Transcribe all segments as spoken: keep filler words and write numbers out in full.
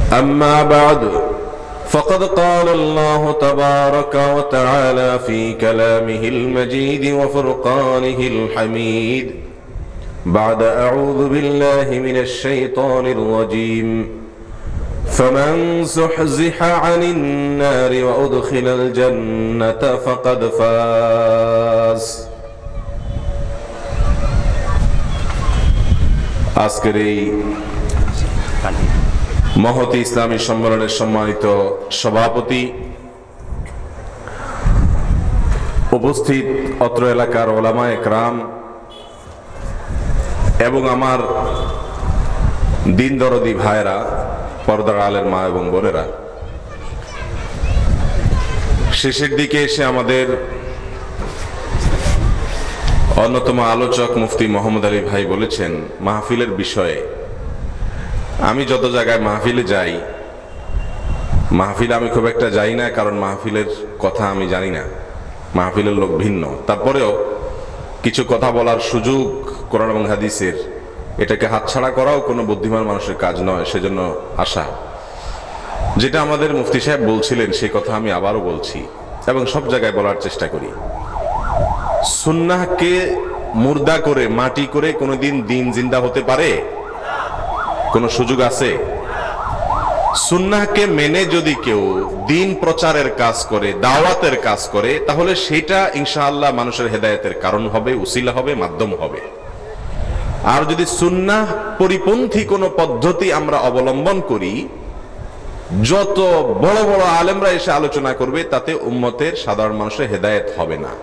أما بعد فقد قال الله تبارك وتعالى في كلامه المجيد وفرقانه الحميد بعد أعوذ بالله من الشيطان الرجيم فمن زحزح عن النار وأدخل الجنة فقد فاز আজকের এই মহতী ইসলামী সম্মেলনের সম্মানিত সভাপতি, উপস্থিত অত্র এলাকার ওলামা একরাম এবং আমার দিন দরদি ভাইরা, পর্দার আলের মা এবং বোনেরা, শেষের দিকে এসে আমাদের অন্যতম আলোচক মুফতি মোহাম্মদ আলী ভাই বলেছেন মাহফিলের বিষয়ে। আমি যত জায়গায় মাহফিলে যাই, মাহফিলে আমি খুব একটা যাই না, কারণ মাহফিলের কথা আমি জানি না, মাহফিলের লোক ভিন্ন। তারপরেও কিছু কথা বলার সুযোগ কোরআন এবং হাদিসের, এটাকে হাতছাড়া করাও কোনো বুদ্ধিমান মানুষের কাজ নয়, সেজন্য আসা। যেটা আমাদের মুফতি সাহেব বলছিলেন সেই কথা আমি আবারও বলছি এবং সব জায়গায় বলার চেষ্টা করি। সুন্নাহকে মুর্দা করে, মাটি করে কোনোদিন দিন জিন্দা হতে পারে? কোন সুযোগ আছে? সুন্নাহকে মেনে যদি কেউ দিন প্রচারের কাজ করে, দাওয়াতের কাজ করে, তাহলে সেটা ইনশাআল্লাহ মানুষের হেদায়েতের কারণ হবে, উসিলা হবে, মাধ্যম হবে। আর যদি সুন্নাহ পরিপন্থী কোনো পদ্ধতি আমরা অবলম্বন করি, যত বড় বড় আলেমরা এসে আলোচনা করবে, তাতে উম্মতের সাধারণ মানুষের হেদায়েত হবে না।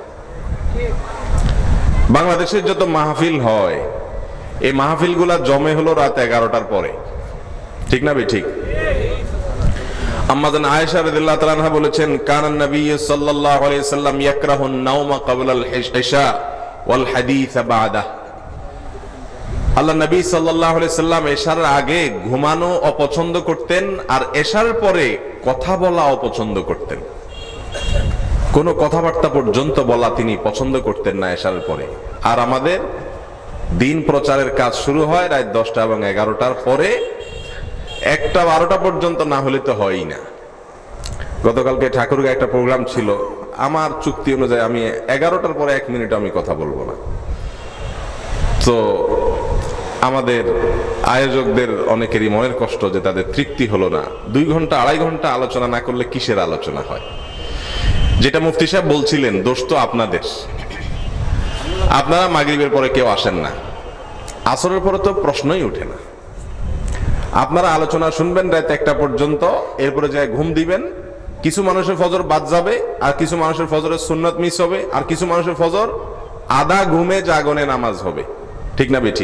বাংলাদেশের যত মাহফিল হয়, এই মাহফিল গুলা জমে হলো রাত এগারোটার পরে, ঠিক না? ঠিক। আম্মা জান আয়েশা রাদিয়াল্লাহু তাআলা আনহা বলেছেন, কানান নবী সাল্লাল্লাহু আলাইহি ওয়াসাল্লাম ইয়াকরাহুন নাওমা ক্বাবলাল ইশা ওয়াল হাদিস বা'দা। আল্লাহ নবী সাল্লাল্লাহু আলাইহি ওয়াসাল্লাম এশার আগে ঘুমানো অপছন্দ করতেন, আর এশার পরে কথা বলা অপছন্দ করতেন। কোনো কথাবার্তা পর্যন্ত বলা তিনি পছন্দ করতেন না এশার পরে। আর আমাদের দিন প্রচারের কাজ শুরু হয় রাত দশটা এবং এগারোটার পরে, একটা বারোটা পর্যন্ত না হলে তো হয়ই না। গতকালকে ঠাকুরগাঁও একটা প্রোগ্রাম ছিল, আমার চুক্তি অনুযায়ী আমি এগারোটার পরে এক মিনিট আমি কথা বলবো না। তো আমাদের আয়োজকদের অনেকেরই মনের কষ্ট যে তাদের তৃপ্তি হলো না। দুই ঘন্টা আড়াই ঘন্টা আলোচনা না করলে কিসের আলোচনা হয়? যেটা মুফতি সাহেব বলছিলেন, দোষ তো আপনাদের। আপনারা মাগরিবের পরে কেউ আসেন না, আসরের পরে তো প্রশ্নই ওঠে না। আপনারা আলোচনা শুনবেন রাত একটা পর্যন্ত, এরপরে যায় ঘুম দিবেন। কিছু মানুষের ফজর বাদ যাবে, আর কিছু মানুষের ফজরের সুন্নত মিস হবে, আর কিছু মানুষের ফজর আধা ঘুমে জাগনে নামাজ হবে, ঠিক না? বে ঠিক।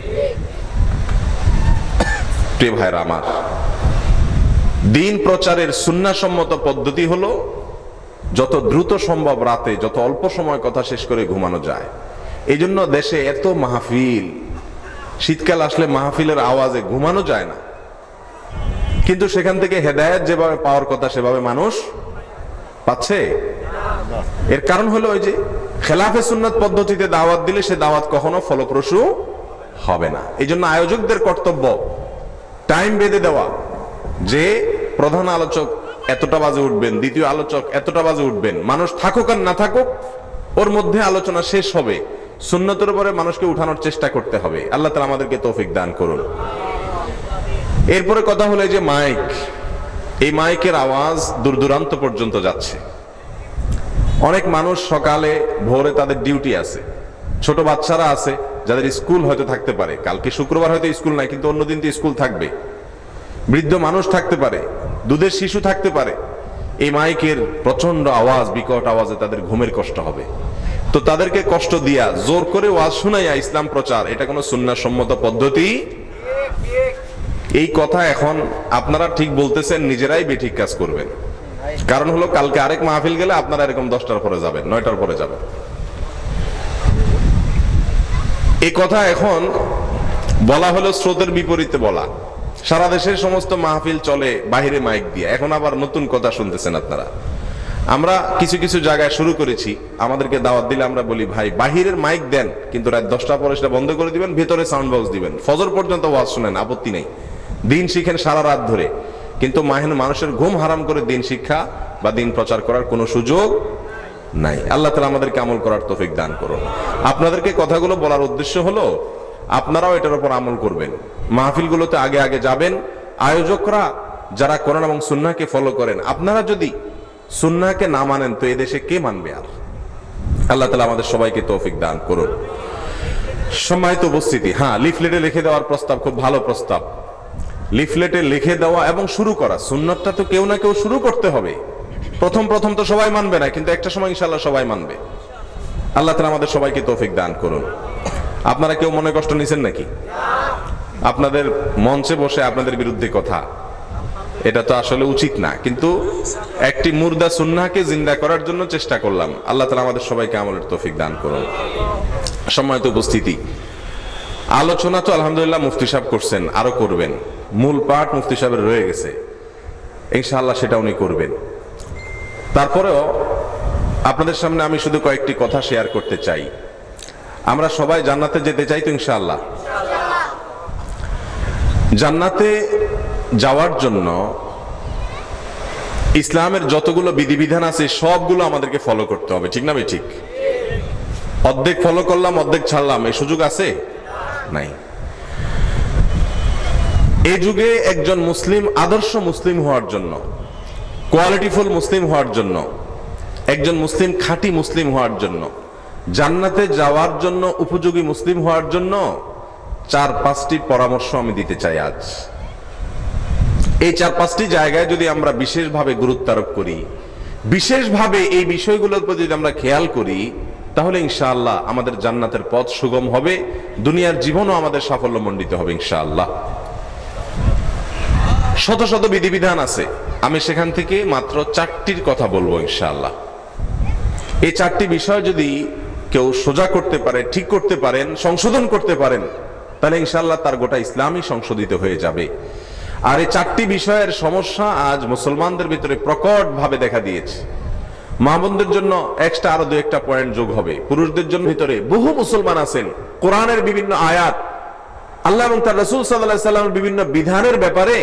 প্রিয় ভাইরা আমার, দিন প্রচারের সুন্নাহসম্মত পদ্ধতি হলো যত দ্রুত সম্ভব রাতে যত অল্প সময় কথা শেষ করে ঘুমানো যায়। এই জন্য দেশে এত মাহফিল, শীতকাল আসলে মাহফিলের আওয়াজে ঘুমানো যায় না, কিন্তু সেখান থেকে হেদায়েত যেভাবে পাওয়ার কথা সেভাবে মানুষ পাচ্ছে। এর কারণ হলো ওই যে খেলাফে সুন্নাত পদ্ধতিতে দাওয়াত দিলে সে দাওয়াত কখনো ফলপ্রসূ হবে না। এই জন্য আয়োজকদের কর্তব্য টাইম বেঁধে দেওয়া, যে প্রধান আলোচক এতটা বাজে উঠবেন, দ্বিতীয় আলোচক এতটা বাজে উঠবেন, মানুষ থাকুক আর না থাকুক ওর মধ্যে আলোচনা শেষ হবে। সুন্নতের উপরে মানুষকে উঠানোর চেষ্টা করতে হবে। আল্লাহ তাআলা আমাদেরকে তৌফিক দান করুন। এরপরে কথা হলো যে মাইক, এই মাইকের আওয়াজ দূর দূরান্ত পর্যন্ত যাচ্ছে। অনেক মানুষ সকালে ভোরে তাদের ডিউটি আছে, ছোট বাচ্চারা আছে যাদের স্কুল হয়তো থাকতে পারে, কালকে শুক্রবার হয়তো স্কুল নাই, কিন্তু অন্যদিন তো স্কুল থাকবে। বৃদ্ধ মানুষ থাকতে পারে, দুধের শিশু থাকতে পারে। এই মাইকের প্রচন্ড আওয়াজ, বিকট আওয়াজে তাদের ঘুমের কষ্ট হবে। তো তাদেরকে কষ্ট দিয়া জোর করে ওয়াজ শুনাইয়া ইসলাম প্রচার, এটা কোনো সুন্নাহসম্মত পদ্ধতি? এই কথা এখন আপনারা ঠিক বলতেছেন, নিজেরাই বেঠিক কাজ করবেন। কারণ হলো কালকে আরেক মাহফিল গেলে আপনারা এরকম দশটার পরে যাবেন, নয়টার পরে যাবেন। এই কথা এখন বলা হলো স্রোতের বিপরীতে বলা। সারা দেশের সমস্ত মাহফিল চলে বাহিরে মাইক দিয়ে, এখন আবার নতুন কথা শুনতেছেন আপনারা। আমরা কিছু কিছু জায়গায় শুরু করেছি, আমাদেরকে দাওয়াত দিলে আমরা বলি ভাই বাহিরের মাইক দেন, কিন্তু রাত দশটা পরে সেটা বন্ধ করে দিবেন, ভেতরে সাউন্ড বক্স দিবেন, ফজর পর্যন্ত ওয়াজ শুনেন, আপত্তি নেই। দিন শিখেন সারা রাত ধরে, কিন্তু মানুষের ঘুম হারাম করে দিন শিক্ষা বা দিন প্রচার করার কোনো সুযোগ নাই। আল্লাহ তাআলা আমাদেরকে আমল করার তৌফিক দান করুন। আপনাদেরকে কথাগুলো বলার উদ্দেশ্য হলো আপনারাও এটার উপর আমল করবেন, মাহফিলগুলোতে আগে আগে যাবেন। আয়োজকরা যারা কোরআন এবং সুন্নাহকে ফলো করেন, আপনারা যদি সুন্নাহকে না মানেন তো এদেশে কে মানবে? আর আল্লাহ তাআলা আমাদের সবাইকে তৌফিক দান করুন। সম্মানিত উপস্থিতি, হ্যাঁ, লিফলেটে লিখে দেওয়ার প্রস্তাব খুব ভালো প্রস্তাব। লিফলেটে লিখে দেওয়া এবং শুরু করা, সুন্নাতটা তো কেউ না কেউ শুরু করতে হবে। প্রথম প্রথম তো সবাই মানবে না, কিন্তু একটা সময় ইনশাআল্লাহ সবাই মানবে। আল্লাহ তাআলা আমাদের সবাইকে তৌফিক দান করুন। আপনারা কেউ মনে কষ্ট নিছেন নাকি? আপনাদের মঞ্চে বসে আপনাদের বিরুদ্ধে কথা, এটা তো আসলে উচিত না, কিন্তু একটি মুর্দা সুন্নাহকে জিন্দা করার জন্য চেষ্টা করলাম। আল্লাহ তাআলা আমাদের সবাইকে আমলের তৌফিক দান করুন। সম্মানিত উপস্থিতি, আলোচনা তো আলহামদুলিল্লাহ মুফতি সাহেব করছেন, আরো করবেন। মূল পাঠ মুফতি সাহেবের রয়ে গেছে, ইনশাআল্লাহ সেটা উনি করবেন। তারপরেও আপনাদের সামনে আমি শুধু কয়েকটি কথা শেয়ার করতে চাই। আমরা সবাই জান্নাতে যেতে চাই তো ইনশাআল্লাহ। জান্নাতে যাওয়ার জন্য ইসলামের যতগুলো বিধিবিধান আছে সবগুলো আমাদেরকে ফলো করতে হবে, ঠিক না ভাই? ঠিক। অর্ধেক ফলো করলাম অর্ধেক ছাড়লাম, এই সুযোগ আছে? নাই। এই যুগে একজন মুসলিম আদর্শ মুসলিম হওয়ার জন্য, কোয়ালিটিফুল মুসলিম হওয়ার জন্য, একজন মুসলিম খাঁটি মুসলিম হওয়ার জন্য, জান্নাতে যাওয়ার জন্য উপযোগী মুসলিম হওয়ার জন্য চার পাঁচটি পরামর্শ আমি দিতে চাই আজ। এই চার পাঁচটি জায়গায় যদি আমরা বিশেষভাবে গুরুত্ব আরোপ করি, বিশেষভাবে এই বিষয়গুলোর প্রতি যদি আমরা খেয়াল করি, তাহলে ইনশাআল্লাহ আমাদের জান্নাতের পথ সুগম হবে, দুনিয়ার জীবনও আমাদের সাফল্যমণ্ডিত হবে ইনশাআল্লাহ। শত শত বিধিবিধান আছে, আমি সেখান থেকে মাত্র চারটির কথা বলবো ইনশাআল্লাহ। এই চারটি বিষয় যদি কেউ সোজা করতে পারে, ঠিক করতে পারেন, সংশোধন করতে পারেন, তাহলে ইনশাআল্লাহ তার গোটা ইসলামই সংশোধিত হয়ে যাবে। আর এই চারটি বিষয়ের সমস্যা আজ মুসলমানদের ভিতরে প্রকট ভাবে দেখা দিয়েছে। মা বোনদের জন্য এক্সট্রা আরো দু একটা পয়েন্ট যোগ হবে। পুরুষদের জন্য ভিতরে বহু মুসলমান আছেন, কোরআনের বিভিন্ন আয়াত, আল্লাহ এবং তার রাসূল সাল্লাল্লাহু আলাইহি সাল্লামের বিভিন্ন বিধানের ব্যাপারে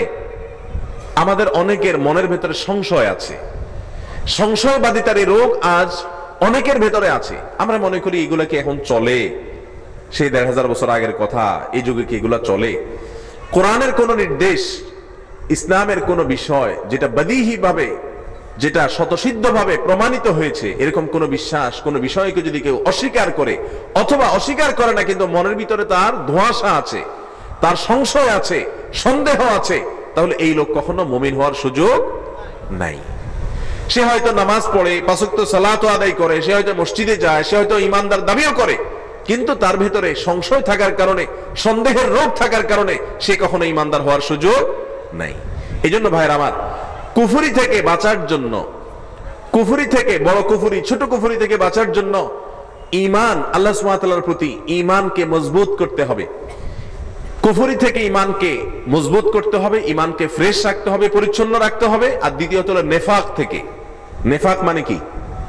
আমাদের অনেকের মনের ভেতরে সংশয় আছে। সংশয়বাদিতার এই রোগ আজ অনেকের ভেতরে আছে। আমরা মনে করি এগুলা কি এখন চলে? সেই দেড় হাজার বছর আগের কথা, এই যুগে কি এগুলা চলে? কোরআনের কোন নির্দেশ, ইসলামের কোন বিষয় যেটা বদিহি ভাবে, যেটা স্বতঃসিদ্ধ ভাবে প্রমাণিত হয়েছে, এরকম কোন বিশ্বাস, কোন বিষয়কে যদি কেউ অস্বীকার করে, অথবা অস্বীকার করে না কিন্তু মনের ভিতরে তার ধোঁয়াশা আছে, তার সংশয় আছে, সন্দেহ আছে, তাহলে এই লোক কখনো মুমিন হওয়ার সুযোগ নাই। সে হয়তো নামাজ পড়ে, পাঁচ ওয়াক্ত সালাত আদায় করে, সে হয়তো মসজিদে যায়, সে হয়তো ইমানদার দাবিও করে, কিন্তু তার ভেতরে সংশয় থাকার কারণে, সন্দেহের রোগ থাকার কারণে সে কখনো ইমানদার হওয়ার সুযোগ নাই। এই জন্য ভাইয়ের আমার, কুফরি থেকে বাঁচার জন্য, কুফরি থেকে, বড় কুফরি, ছোট কুফরি থেকে বাঁচার জন্য ঈমান, আল্লাহ সুবহানাহু ওয়া তাআলার প্রতি ঈমানকে মজবুত করতে হবে। কুফরি থেকে ঈমানকে মজবুত করতে হবে, ঈমানকে ফ্রেশ রাখতে হবে, পরিচ্ছন্ন রাখতে হবে। আর দ্বিতীয়ত হলো নেফাক থেকে। নেফাক মানে কি?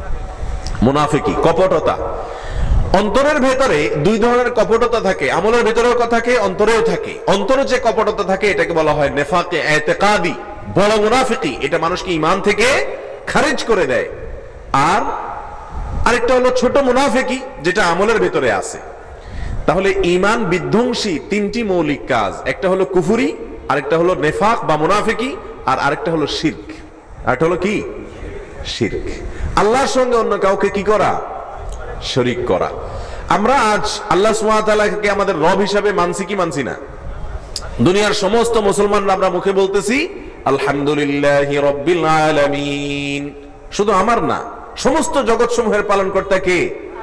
মুনাফিকি, কপটতা। অন্তরের ভেতরে দুই ধরনের কপটতা থাকে, আমলের ভেতরেও থাকে, অন্তরেও থাকে। অন্তরে যে কপটতা থাকে এটাকে বলা হয় নেফাকে ইতিকাদি, বড় মুনাফিকি। এটা মানুষকে ঈমান থেকে খারিজ করে দেয়। আর আরেকটা হলো ছোট মুনাফিকি, যেটা আমলের ভেতরে আছে। তাহলে ঈমান বিধ্বংসী তিনটি মৌলিক কাজ, একটা হলো কুফরি, আরেকটা হলো নেফাক বা মুনাফিকি, আর আরেকটা হলো শিরক। আরেকটা হলো কি? শিরক। আল্লাহর সঙ্গে অন্য কাউকে কি করা? শরীক করা। আমরা আজ আল্লাহ সুবহানাহু ওয়া তাআলাকে আমাদের রব হিসাবে মানছি কি মানছি না? দুনিয়ার সমস্ত মুসলমানরা আমরা মুখে বলতেছি আলহামদুলিল্লাহি রাব্বিল আলামিন। শুধু আমার না, সমস্ত জগৎ সমূহের পালনকর্তা কে?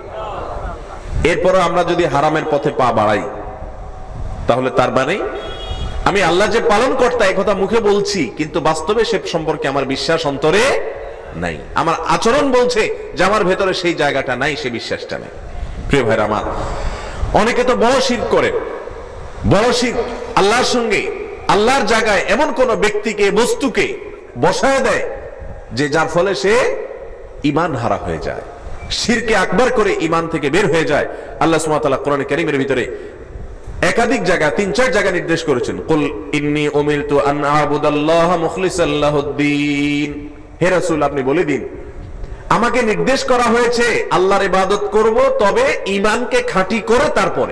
এরপরও আমরা যদি হারামের পথে পা বাড়াই, তাহলে তার মানে আমি আল্লাহ যে পালনকর্তা এই কথা মুখে বলছি, কিন্তু বাস্তবে সে সম্পর্কে আমার বিশ্বাস অন্তরে নাই। আমার আচরণ বলছে যে আমার ভেতরে সেই জায়গাটা নাই, সেই বিশ্বাসটা নাই। প্রিয় ভাইরা আমার, অনেকে তো বড় শিরক করে, বড় শিরক আল্লাহর সঙ্গে, আল্লাহর জায়গায় এমন কোন ব্যক্তিকে, বস্তুকে বসায় দেয় যে যার ফলে সে ঈমান হারা হয়ে যায়, শিরকে আকবার করে ঈমান থেকে বের হয়ে যায়। আল্লাহ সুবহানাহু ওয়া তাআলা কোরআনে কারীমের ভিতরে একাধিক জায়গা, তিন চার জায়গা নির্দেশ করেছেন, কুল ইন্নী উমিরতু আন আ'বুদাল্লাহ মুখলিসাল লাহুদ্দিন, হে রাসূল আপনি বলে দিন আমাকে নির্দেশ করা হয়েছে আল্লাহর ইবাদত করব, তবে ঈমানকে খাঁটি করে। তারপরে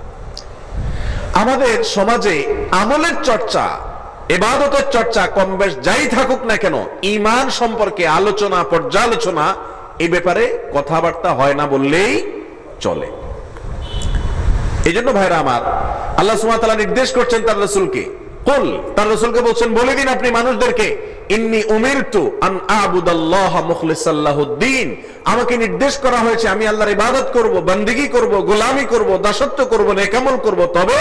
আমাদের সমাজে আমলের চর্চা, ইবাদতের চর্চা কম বেশ যাই থাকুক না কেন, ঈমান সম্পর্কে আলোচনা পর্যালোচনা এই ব্যাপারে কথাবার্তা হয় না বললেই চলে। এই জন্য ভাইরা আমার, আল্লাহ সুবহানাহু ওয়া তাআলা নির্দেশ করছেন তার রাসূলকে, কুল, তার রাসূলকে বলছেন বলে দিন আপনি মানুষদেরকে, ইন্নী উমিরতু আন আ'বুদাল্লাহ মুখলিসাল লাহুদ্দিন, আমাকে নির্দেশ করা হয়েছে আমি আল্লাহর ইবাদত করব, বান্দিগি করব, গোলামি করব, দাসত্ব করব, নেকামল করব, তবে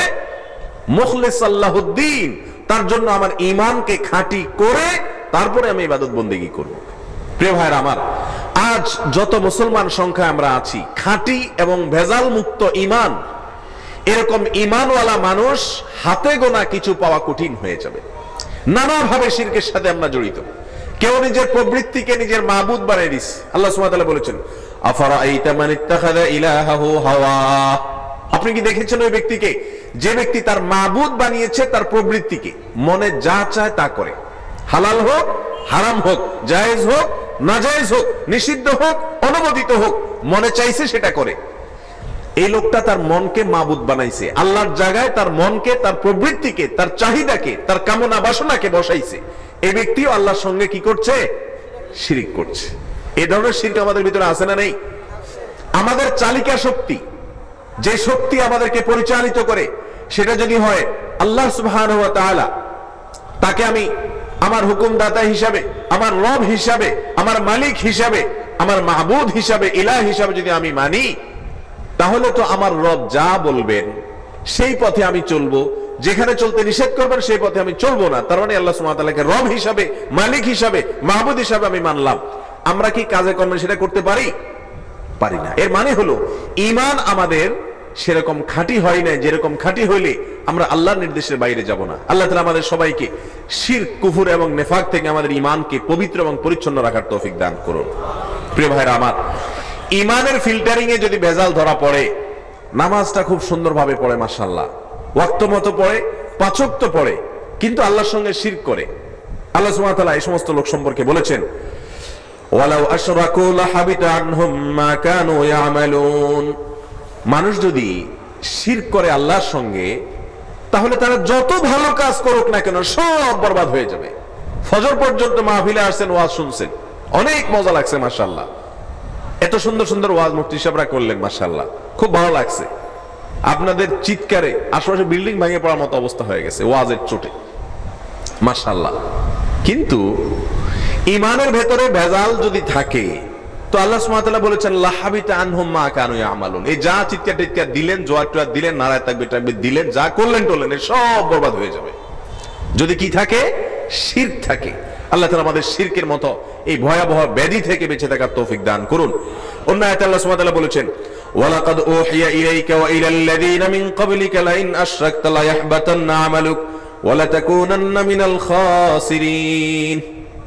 মুখলিসাল লাহুদ্দিন, তার জন্য আমার ঈমানকে খাঁটি করে তারপরে আমি ইবাদত বন্দেগী করব। প্রিয় ভাইরা আমার, আজ যত মুসলমান সংখ্যা আমরা আছি, খাঁটি এবং ভেজাল মুক্ত ঈমান, এরকম ঈমানওয়ালা মানুষ হাতে গোনা কিছু পাওয়া কঠিন হয়ে যাবে। নানাভাবে শিরকের সাথে আমরা জড়িত। কেউ নিজের প্রবৃত্তিকে নিজের মাবুদ বানিয়ে দিস। আল্লাহ সুবহানাহু ওয়া তাআলা বলেছেন, আফারাআইতা মান ইত্তাখাযা ইলাহাহু হাওয়া, আপনি কি দেখেছেন ওই ব্যক্তিকে যে ব্যক্তি তার মাবুদ বানিয়েছে তার প্রবৃত্তিকে, মনে যা চায় তা করে, হালাল হোক হারাম হোক, জায়েজ হোক নাজায়েজ হোক, নিষিদ্ধ হোক অনুমোদিত হোক, মনে চাইছে সেটা করে। এই লোকটা তার মনকে মাবুদ বানাইছে, আল্লাহর জায়গায় তার মনকে, তার প্রবৃত্তিকে, তার চাহিদাকে, তার কামনা বাসনাকে বসাইছে। এই ব্যক্তিও আল্লাহর সঙ্গে কি করছে? শিরক করছে। এই ধরনের শিরক আমাদের ভিতরে আছে না নেই? আমাদের চালিকা শক্তি, যে শক্তি আমাদেরকে পরিচালিত করে, সেটা যদি হয় আল্লাহ সুবহানাহু ওয়া তাআলা, তাকে আমি আমার হুকুমদাতা হিসাবে, আমার রব হিসাবে, আমার মালিক হিসাবে, আমার মাহবুদ হিসাবে, ইলাহ হিসাবে যদি আমি মানি, তাহলে তো আমার রব যা বলবেন সেই পথে আমি চলবো, যেখানে চলতে নিষেধ করবেন সেই পথে আমি চলবো না। তার মানে আল্লাহ সুবহানাহু ওয়া তাআলাকে রব হিসাবে, মালিক হিসাবে, মাহবুদ হিসাবে আমি মানলাম। আমরা কি কাজে কর্মে সেটা করতে পারি? পারি না। এর মানে হলো ঈমান আমাদের সেরকম খাঁটি হয় না, যেরকম খাঁটি হইলে আমরা আল্লাহর নির্দেশের বাইরে যাব না। আল্লাহ তাআলা আমাদের সবাইকে শিরক, কুফর এবং নেফাক থেকে আমাদের ঈমানকে পবিত্র এবং পরিচ্ছন্ন রাখার তৌফিক দান করুন। প্রিয় ভাইরা আমার, ঈমানের ফিল্টারিং এ যদি ভেজাল ধরা পড়ে, নামাজটা খুব সুন্দরভাবে পড়ে মাশাআল্লাহ, ওয়াক্ত মতো পড়ে, পাঁচ ওয়াক্ত পড়ে, কিন্তু আল্লাহর সঙ্গে শিরক করে, আল্লাহ সুবহানাহু ওয়া তাআলা এই সমস্ত লোক সম্পর্কে বলেছেন, ওয়ালাউ আশরাকু লাহাবিতা আনহুম মা কানু ইয়ামালুন, মানুষ যদি শিরক করে আল্লাহর সঙ্গে, তাহলে তারা যত ভালো কাজ করুক না কেন সব বরবাদ হয়ে যাবে। ফজর পর্যন্ত মাহফিলে আসছেন, ওয়াজ শুনছেন, অনেক মজা লাগছে মাশাআল্লাহ, এত সুন্দর সুন্দর ওয়াজ মুফতি সাহেবরা করলেন মাশাআল্লাহ, খুব ভালো লাগছে। আপনাদের চিৎকারে আশেপাশে বিল্ডিং ভেঙে পড়ার মতো অবস্থা হয়ে গেছে ওয়াজের চোটে মাশাআল্লাহ। কিন্তু ঈমানের ভেতরে ভেজাল যদি থাকে, তো আল্লাহ সুবহানাহু ওয়া তাআলা বলেছেন লাহাবিতা আনহুম মা কানু ইয়ামালুন, এই যা চিৎকার টিৎকার দিলেন, জোয়ার টোয়ার দিলেন, নারায় তাকবীর তাকবীর দিলেন, যা করলেন টলেন, সব বরবাদ হয়ে যাবে। যদি কি থাকে? শিরক থাকে। আল্লাহ তাআলা আমাদের শিরকের মতো এই ভয়াবহ ব্যাধি থেকে বেঁচে থাকার তৌফিক দান করুন। অন্য আয়াতে আল্লাহ সুবহানাহু ওয়া তাআলা বলেছেন, ওয়ালাকাদ উহিয়া ইলাইকা ওয়া ইলাল লাযীনা মিন ক্বাবলিকা লাইন আশরাকতা লায়াহবাতান্না আমালুক ওয়া লাতাকুনান্না মিনাল খাসিরিন,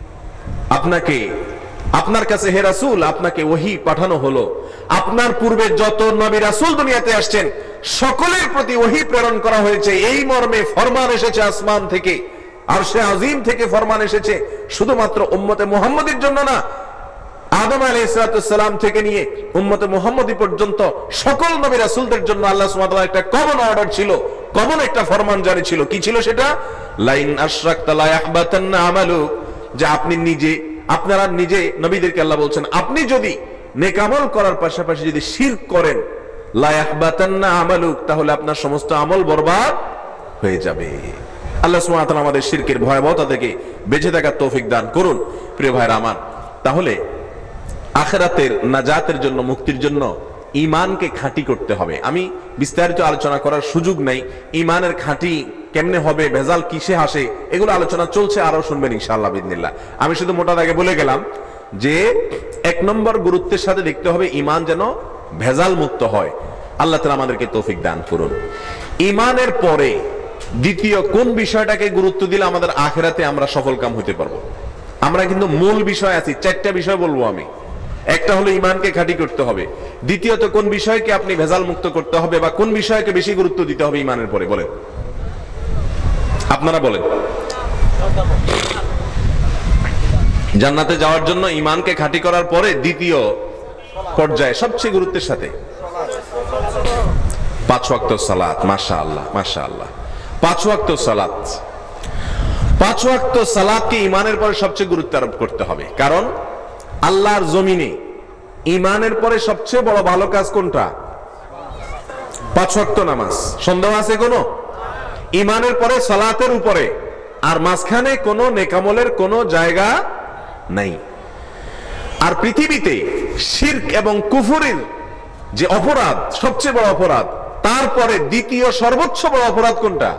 আপনাকে, আপনার কাছে হে রাসূল, আপনাকে ওহী পাঠানো হলো, আপনার পূর্বে যত নবী রাসূল দুনিয়াতে আসছেন সকলের প্রতি ওহী প্রেরণ করা হয়েছে, এই মর্মে ফরমান এসেছে আসমান থেকে, আরশে আজিম থেকে ফরমান এসেছে, শুধুমাত্র উম্মতে মুহাম্মদীর জন্য না, আদম আলাইহিস সালাম থেকে নিয়ে উম্মতে মুহাম্মদী পর্যন্ত সকল নবী রাসূলদের জন্য আল্লাহ সুবহানাহু ওয়া তাআলা একটা কমন অর্ডার ছিল, কমন একটা ফরমান জারি ছিল। কি ছিল সেটা? লাইন আশরাকতা লায়াহবাতান্না আমালুক, যে আপনি নিজে, আপনারা নিজে নবীদেরকে আল্লাহ বলছেন, আপনি যদি নেক আমল করার পাশাপাশি যদি শিরক করেন, লায়াহবাতান্না আমালুক, তাহলে আপনার সমস্ত আমল বরবাদ হয়ে যাবে। আল্লাহ সুবহানাহু ওয়া তাআলা আমাদের শিরকের ভয়াবহতা থেকে বেঁচে থাকার তৌফিক দান করুন। প্রিয় ভাইরা আমার, তাহলে আখিরাতের নাজাতের জন্য, মুক্তির জন্য ঈমানকে খাঁটি করতে হবে। আমি বিস্তারিত আলোচনা করার সুযোগ নাই, ঈমানের খাঁটি কেমনে হবে, ভেজাল কিসে আসে, এগুলো আলোচনা চলছে, আরো শুনবেন ইনশাআল্লাহ বিইذনিল্লাহ। আমি শুধু মোটা দাগে বলে গেলাম যে এক নম্বর গুরুত্বের সাথে দেখতে হবে ঈমান যেন ভেজাল মুক্ত হয়। আল্লাহ তাআলা আমাদেরকে তৌফিক দান করুন। ঈমানের পরে দ্বিতীয় কোন বিষয়টাকে গুরুত্ব দিলে আমাদের আখিরাতে আমরা সফল কাম হতে পারবো? আমরা কিন্তু মূল বিষয় আছি, চারটা বিষয় বলবো আমি। একটা হলো ইমানকে খাঁটি করতে হবে, দ্বিতীয়ত কোন বিষয়কে আপনি ভেজাল মুক্ত করতে হবে বা কোন বিষয়কে বেশি গুরুত্ব দিতে হবে ইমানের পরে, বলেন আপনারা বলেন। জান্নাতে যাওয়ার জন্য ইমানকে খাঁটি করার পরে দ্বিতীয় পর্যায়ে সবচেয়ে গুরুত্বের সাথে পাঁচ ওয়াক্ত সালাত। মাশাআল্লাহ মাশাআল্লাহ, পাঁচ ওয়াক্ত সালাত। পাঁচ ওয়াক্ত সালাতকে ইমানের পরে সবচেয়ে গুরুত্ব আরোপ করতে হবে, কারণ আল্লাহর জমিনে ইমানের পরে সবচেয়ে বড় ভালো কাজ কোনটা? পাঁচ ওয়াক্ত নামাজ। সন্দেহ আছে কোনো? ইমানের পরে সালাতের উপরে আর মাঝখানে কোনো নেকামলের কোনো জায়গা নাই। আর পৃথিবীতে শিরক এবং কুফরের যে অপরাধ সবচেয়ে বড় অপরাধ, তারপরে দ্বিতীয় সর্বোচ্চ বড় অপরাধ কোনটা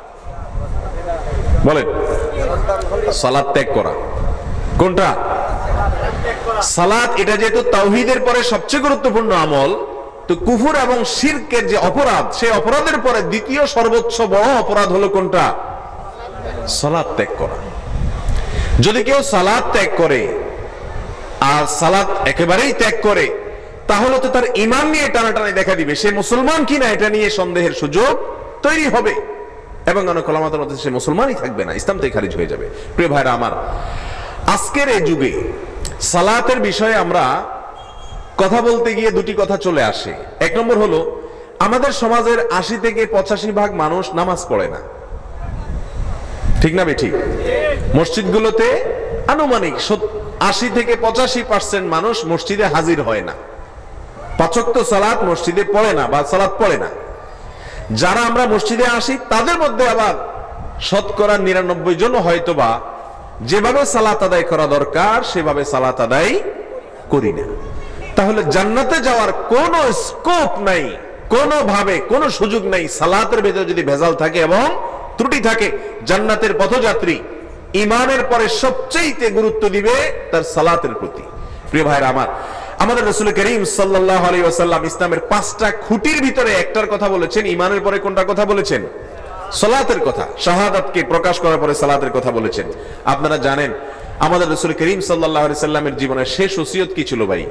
বলেন? সালাত ত্যাগ করা। কোনটা? সালাত। এটা যেহেতু তাওহীদের পরে সবচেয়ে গুরুত্বপূর্ণ আমল, তো কুফর এবং শিরকের যে অপরাধ, সেই অপরাধের পরে দ্বিতীয় সর্বোচ্চ বড় অপরাধ হলো কোনটা? সালাত ত্যাগ করা। যদি কেউ সালাত ত্যাগ করে আর সালাত একেবারেই ত্যাগ করে, তাহলে তো তার ঈমান নিয়ে টানাটানি দেখা দিবে, সে মুসলমান কিনা এটা নিয়ে সন্দেহের সুযোগ তৈরি হবে এবং অনেক ওলামাদের মধ্যে সে মুসলমানই থাকবে না, ইসলাম থেকে খারিজ হয়ে যাবে। প্রিয় ভাইরা আমার, আজকের এই যুগে সালাতের বিষয়ে আমরা কথা বলতে গিয়ে দুটি কথা চলে আসে। এক নম্বর হলো, আমাদের সমাজের আশি থেকে পঁচাশি ভাগ মানুষ নামাজ পড়ে না, ঠিক না বেঠিক? মসজিদগুলোতে আনুমানিক আশি থেকে পঁচাশি পার্সেন্ট মানুষ মসজিদে হাজির হয় না, পাঁচ ওয়াক্ত সালাত মসজিদে পড়ে না বা সালাত পড়ে না। যারা আমরা মসজিদে আসি তাদের মধ্যে আবার শতকরা নিরানব্বই জন হয়তোবা যেভাবে সালাত আদায় করা দরকার সেভাবে সালাত আদায় করি না। তাহলে জান্নাতে যাওয়ার কোনো স্কোপ নাই, কোনো ভাবে কোনো সুযোগ নাই। সালাতের ভেতরে যদি ভেজাল থাকে এবং ত্রুটি থাকে, জান্নাতের পথযাত্রী ইমানের পরে সবচেয়ে গুরুত্ব দিবে তার সালাতের প্রতি। প্রিয় ভাইরা আমার, আমাদের রাসূল করিম সাল্লাল্লাহু আলাইহি ওয়াসাল্লাম ইসলামের পাঁচটা খুঁটির ভিতরে একটার কথা বলেছেন, ইমানের পরে কোনটা কথা বলেছেন? সালাতের কথা। শাহাদাতকে প্রকাশ করার পরে সালাতের কথা বলেছেন। আপনারা জানেন আমাদের রাসূল করিম সাল্লাল্লাহু আলাইহি ওয়াসাল্লামের জীবনের শেষ ওসিয়ত কি ছিল ভাই?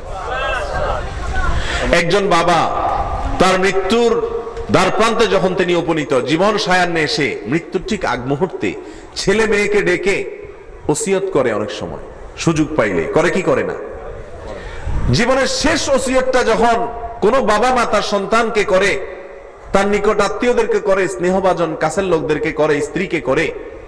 একজন বাবা তার মৃত্যুর দ্বার প্রান্তে যখন তিনি উপনীত, জীবন সায়ান্নে এসে মৃত্যুর ঠিক আগ মুহূর্তে ছেলে মেয়েকে ডেকে ওসিয়ত করে। অনেক সময় সুযোগ পাইলে করে, কি করে না? জীবনের শেষ ওসিয়তটা যখন কোনো বাবা মা তার সন্তানকে করে, তার নিকট আত্মীয়দেরকে করে, স্নেহভাজন কাছের লোকদেরকে করে, স্ত্রীকে করে,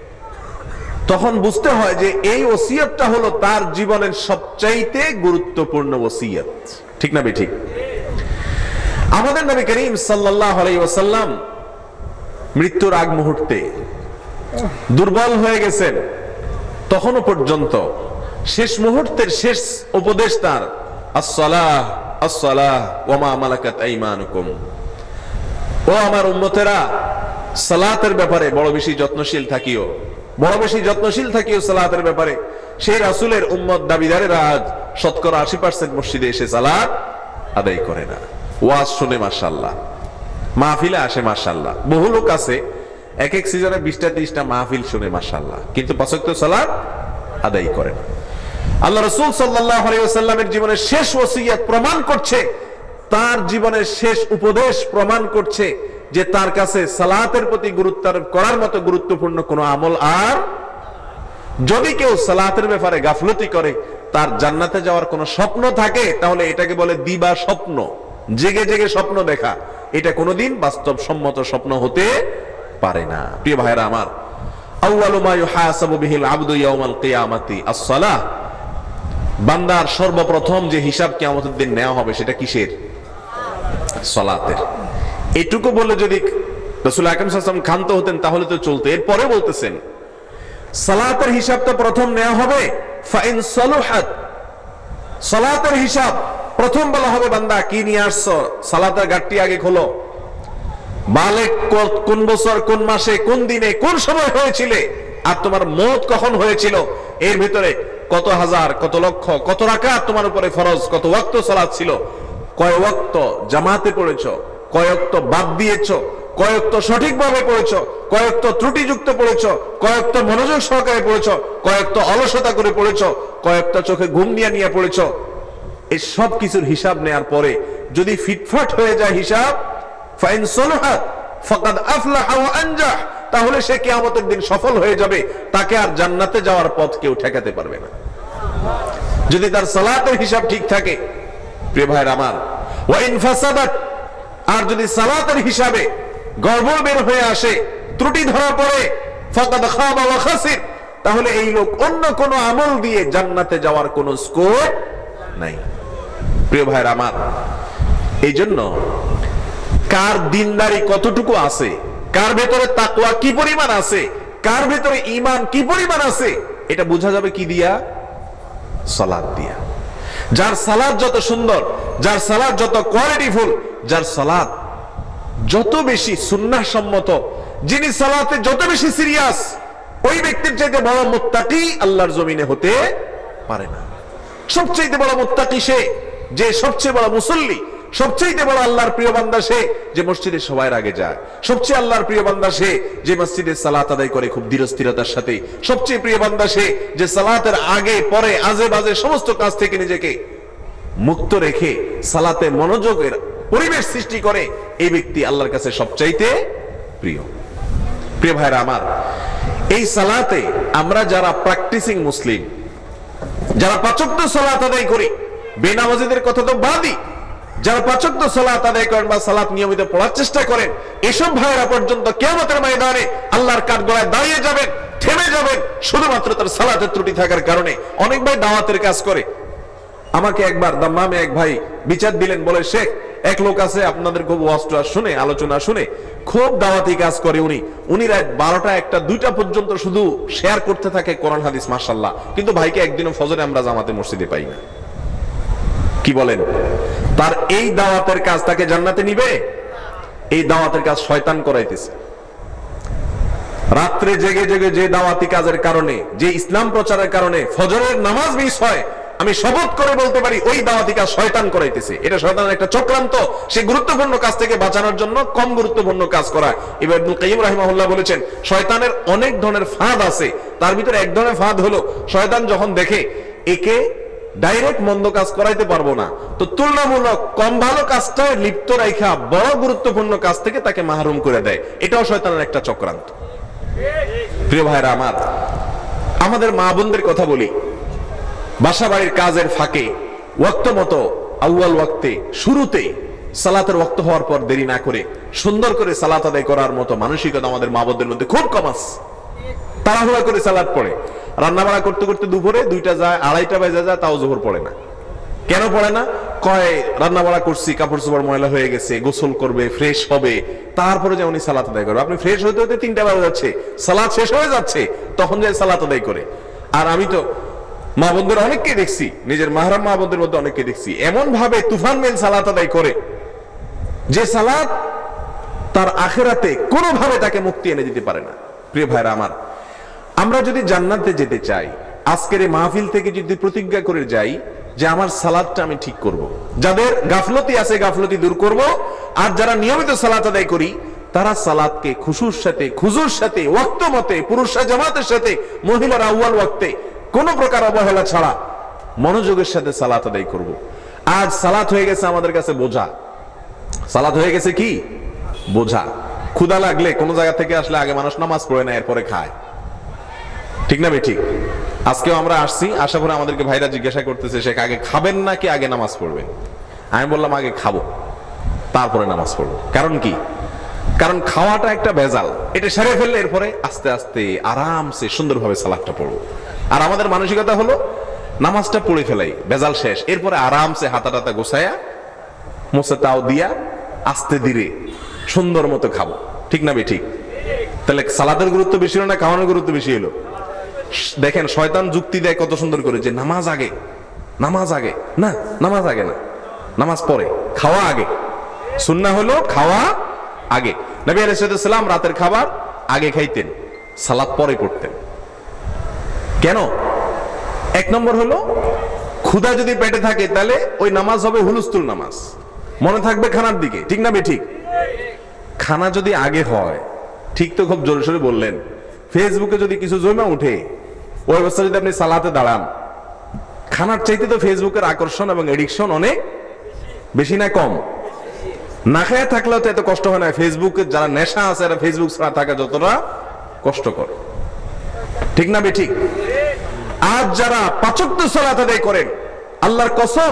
তখন বুঝতে হয় যে এই ওসিয়তটা হলো তার জীবনের সবচাইতে গুরুত্বপূর্ণ ওসিয়ত, ঠিক না বেঠিক? আমাদের নবী করিম সাল্লাল্লাহু আলাইহি ওয়াসাল্লাম মৃত্যুর আগ মুহূর্তে দুর্বল হয়ে গেছেন, তখনও পর্যন্ত শেষ মুহূর্তের শেষ উপদেশ তার আসসালাহ আসসালাহ ওয়া মা মালাকাত আইমানুকুম। ও আমার উম্মতেরা, সালাতের ব্যাপারে বড় বেশি যত্নশীল থাকিও, বড় বেশি যত্নশীল থাকিও সালাতের ব্যাপারে। সেই রাসূলের উম্মত দাবিদারেরা আজ শতকরা আশি পার্সেন্ট মসজিদে এসে সালাত আদায় করে না। ওয়াজ শুনে মাশাআল্লাহ, মাহফিলে আসে মাশাআল্লাহ, বহু লোক আছে এক এক সিজনে বিশটা ত্রিশটা মাহফিল শুনে মাশাআল্লাহ, কিন্তু পাঁচ ওয়াক্ত সালাত আদায় করে না। আল্লাহ রাসূল সাল্লাল্লাহু আলাইহি ওয়াসাল্লামের জীবনের শেষ ওসিয়ত প্রমাণ করছে, তার জীবনের শেষ উপদেশ প্রমাণ করছে যে তার কাছে সালাতের প্রতি গুরুত্ব আরোপ করার মতো গুরুত্বপূর্ণ কোনো আমল আর, যদি কেউ সালাতের ব্যাপারে গাফলতি করে, তার জান্নাতে যাওয়ার কোনো স্বপ্ন থাকে, তাহলে এটাকে বলে দিবা স্বপ্ন, জেগে জেগে স্বপ্ন দেখা। এটা কোনোদিন বাস্তবসম্মত স্বপ্ন হতে পারে না। প্রিয় ভাইরা আমার, আউয়ালু মা ইউহাসাবু বিহিল আবদু ইয়াউমাল কিয়ামাতি আস-সালাহ। বান্দার সর্বপ্রথম যে হিসাব কিয়ামতের দিন নেওয়া হবে সেটা কিসের? সালাতের। এটুকু বলে যদি রাসূল আকরাম সাল্লাল্লাহু আলাইহি ওয়াসাল্লাম ক্ষান্ত হতেন তাহলে তো চলতো। এরপরে বলতেছেন সালাতের হিসাবটা প্রথম নেওয়া হবে, ফাইন সালুহাত। সালাতের হিসাব প্রথম বলা হবে, বান্দা কি নিয়ে আসছো, সালাতের গাঁটটি আগে খোলো। বালেক কোন বছর, কোন মাসে, কোন দিনে, কোন সময় হয়েছিলে, আর তোমার মওত কখন হয়েছিল, এর ভিতরে কত হাজার, কত লক্ষ, কত রাকাত তোমার উপরে ফরজ, কত ওয়াক্ত সালাত ছিল, কয় ওয়াক্ত জামাতে পড়েছো, কয় ওয়াক্ত বাদ দিয়েছো, কয় ওয়াক্ত সঠিকভাবে পড়েছো, কয় ওয়াক্ত ত্রুটিযুক্ত পড়েছো, কয় ওয়াক্ত মনোযোগ সহকারে পড়েছো, কয় ওয়াক্ত অলসতা করে পড়েছো, কয় ওয়াক্ত চোখে ঘুম নিয়ে নিয়ে পড়েছো, এই সব কিছুর হিসাব নেয়ার পরে যদি ফিটফাট হয়ে যায় হিসাব, ফাইন সলহাত ফাকাদ আফলাহা ওয়া আনজাহ, তাহলে সে কিয়ামতের দিন সফল হয়ে যাবে, তাকে আর জান্নাতে যাওয়ার পথ কেউ ঠেকাতে পারবে না। যদি তার সালাতের হিসাব ঠিক থাকে, প্রিয় ভাইরা আমার, ওয়া ইন ফাসাদাত, আর যদি সালাতের হিসাবে গড়বড় বের হয়ে আসে, ত্রুটি ধরা পড়ে, ফাকাদ খাবা ওয়া খাসির, তাহলে এই লোক অন্য কোন আমল দিয়ে জান্নাতে যাওয়ার কোন স্কোপ নাই। প্রিয় ভাইরা আমার, এই জন্য কার দিনদারি কতটুকু আছে, কার ভেতরে তাকওয়া কি পরিমাণ আছে, কার ভেতরে ঈমান কি পরিমাণ আছে, এটা বোঝা যাবে কি দিয়া? সালাত দিয়া। যার সালাত যত সুন্দর, যার সালাত যত কোয়ালিটিফুল, যার সালাত যত বেশি সুন্নাহ সম্মত, যিনি সালাতে যত বেশি সিরিয়াস, ওই ব্যক্তির চাইতে বড় মুত্তাকি আল্লাহর জমিনে হতে পারে না। সবচেয়ে বড় মুত্তাকি সে যে সবচেয়ে বড় মুসল্লি, সবচেয়ে বড় আল্লাহর প্রিয় বান্দা সে যে মসজিদে সবার আগে যায়, সবচেয়ে আল্লাহর প্রিয় বান্দা সে যে মসজিদে সালাত আদায় করে খুব ধীরস্থিরতার সাথে, সবচেয়ে প্রিয় বান্দা সে যে সালাতের আগে পরে আজে বাজে সমস্ত কাজ থেকে নিজেকে মুক্ত রেখে সালাতে মনোযোগের পরিবেশ সৃষ্টি করে। এই ব্যক্তি আল্লাহর কাছে সবচাইতে প্রিয়। প্রিয় ভাইরা আমার, এই সালাতে আমরা যারা প্র্যাকটিসিং মুসলিম, যারা পাঁচ ওয়াক্ত সালাত আদায় করি, বেনামাজিদের কথা তো বাদই, যারা পাঁচ ওয়াক্ত সালাত আদায় করেন বা সালাত নিয়মিত পড়ার চেষ্টা করেন, এসব ভাইরা পর্যন্ত কিয়ামতের ময়দানে আল্লাহর কাঠগড়ায় দাঁড়িয়ে যাবেন, থেমে যাবেন, শুধুমাত্র তার সালাতের ত্রুটি থাকার কারণে। অনেক ভাই দাওয়াতের কাজ করে। আমাকে একবার দাম্মামে এক ভাই বিচার দিলেন, বলে শেখ, এক লোক আছে আপনাদের খুব ওয়াজটা শুনে, আলোচনা শুনে খুব দাওয়াতি কাজ করে, উনি উনি রাত বারোটা একটা দুইটা পর্যন্ত শুধু শেয়ার করতে থাকে কোরআন হাদিস, মাশাআল্লাহ, কিন্তু ভাইকে একদিনও ফজরে আমরা জামাতে মসজিদে পাই না। কি বলেন? তার এই দাওয়াতের কাজ তাকে জান্নাতে নিবে? এই দাওয়াতের কাজ শয়তান করাইতেছে। রাত্রে জেগে জেগে যে দাওয়াতি কাজের কারণে, যে ইসলাম প্রচারের কারণে ফজরের নামাজ মিস হয়, আমি শপথ করে বলতে পারি ওই দাওয়াতি কাজ শয়তান করাইতেছে। এটা শয়তানের একটা চক্রান্ত। সে গুরুত্বপূর্ণ কাজ থেকে বাঁচানোর জন্য কম গুরুত্বপূর্ণ কাজ করায়। ইবনে ইবনুল কাইয়্যিম রাহিমাহুল্লাহ বলেছেন, শয়তানের অনেক ধরনের ফাঁদ আছে, তার ভিতরে এক ধরনের ফাঁদ হলো শয়তান যখন দেখে একে ডাইরেক্ট মন্দ কাজ করাইতে পারবো না, তো তুলনামূলক কম ভালো কাজটা লিপ্ত রাখা বড় গুরুত্বপূর্ণ কাজ থেকে তাকে মাহরুম করে দেয়। এটাও শয়তানের একটা চক্রান্ত। প্রিয় ভাইরা আমার, আমাদের মা বোনদের কথা বলি, বাসা বাড়ির কাজের ফাঁকে ওয়াক্ত মতো আউয়াল ওয়াক্তে শুরুতে সালাতের ওয়াক্ত হওয়ার পর দেরি না করে সুন্দর করে সালাত আদায় করার মতো মানসিকতা আমাদের মা বোনদের মধ্যে খুব কম আছে। তাড়াহুড়া করে সালাত পড়ে, রান্না বাড়া করতে করতে দুপুরে দুইটা যায়, আড়াইটা বাজে যায়, তাও জোহর পড়ে না। কেন পড়ে না? কয় রান্না বাড়া করছি, কাপড় চোপড় ময়লা হয়ে গেছে, গোসল করবে, ফ্রেশ হবে, তারপরে যে উনি সালাত আদায় করবে। আপনি ফ্রেশ হতে হতে তিনটা বাজে যাচ্ছে, সালাত শেষ হয়ে যাচ্ছে, তখন যে সালাত আদায় করে। আর আমি তো মা বোনদের অনেককে দেখছি, নিজের মাহরাম মা বোনদের মধ্যে অনেককে দেখছি এমন ভাবে তুফান মেল সালাত আদায় করে যে সালাত তার আখিরাতে কোনোভাবে তাকে মুক্তি এনে দিতে পারে না। প্রিয় ভাইরা আমার, আমরা যদি জান্নাতে যেতে চাই, আজকের এই মাহফিল থেকে যদি প্রতিজ্ঞা করে যাই যে আমার সালাতটা আমি ঠিক করব, যাদের গাফলতি আছে গাফলতি দূর করব, আর যারা নিয়মিত সালাত আদায় করি তারা সালাতকে খুশুর সাথে, খুজুর সাথে, ওয়াক্ত মতে, পুরুষরা জামাতের সাথে, মহিলারা আউয়াল ওয়াক্তে কোন প্রকার অবহেলা ছাড়া মনোযোগের সাথে সালাত আদায় করব। আজ সালাত হয়ে গেছে আমাদের কাছে বোঝা। সালাত হয়ে গেছে কি বোঝা। ক্ষুধা লাগলে কোন জায়গা থেকে আসলে আগে মানুষ নামাজ পড়ে না, এরপরে খায়, ঠিক না? ঠিক। আজকেও আমরা আসছি, আশা করে আমাদেরকে ভাইরা জিজ্ঞাসা করতেছে সে আগে খাবেন নাকি আগে নামাজ পড়বেন। আমি বললাম আগে খাবো, তারপরে নামাজ পড়বো। কারণ কি? কারণ খাওয়াটা একটা ভেজাল, এটা সেরে ফেললে এরপরে আস্তে আস্তে আরামসে সুন্দরভাবে সালাতটা পড়বো। আর আমাদের মানসিকতা হলো নামাজটা পড়ে ফেলাই, ভেজাল শেষ, এরপরে আরামসে হাতা টাতা গোছায়া মোছে তাও দিয়া আস্তে ধীরে সুন্দর মতো খাবো, ঠিক না? ঠিক। তাহলে সালাতের গুরুত্ব বেশি হলো না খাওয়ানোর গুরুত্ব বেশি হলো? দেখেন শয়তান যুক্তি দেয় কত সুন্দর করে যে নামাজ আগে, নামাজ আগে না, নামাজ আগে না, নামাজ পরে, খাওয়া আগে। সুন্নাহ হলো খাওয়া আগে। নবী আলাইহিস সালাম রাতের খাবার আগে খাইতেন, সালাত পরে পড়তেন। কেন? এক নম্বর হলো ক্ষুধা যদি পেটে থাকে তাহলে ওই নামাজ হবে হুলস্থুল নামাজ, মনে থাকবে খানার দিকে, ঠিক না? ঠিক। খানা যদি আগে হয়, ঠিক তো খুব জোরে সোরে বললেন, ফেসবুকে যদি কিছু জমা উঠে ওই অবস্থা যদি আপনি সালাতে দাঁড়ান, খানার চাইতে তো ফেসবুকের আকর্ষণ এবং এডিকশন অনেক বেশি না কম? না খেয়ে থাকলেও তো এত কষ্ট হয় না। ফেসবুকে যারা নেশা আছে এরা ফেসবুক ছাড়া থাকা যতটা কষ্টকর, ঠিক না বেঠিক? আজ যারা পাঁচ ওয়াক্ত সালাত আদায় করেন, আল্লাহর কসম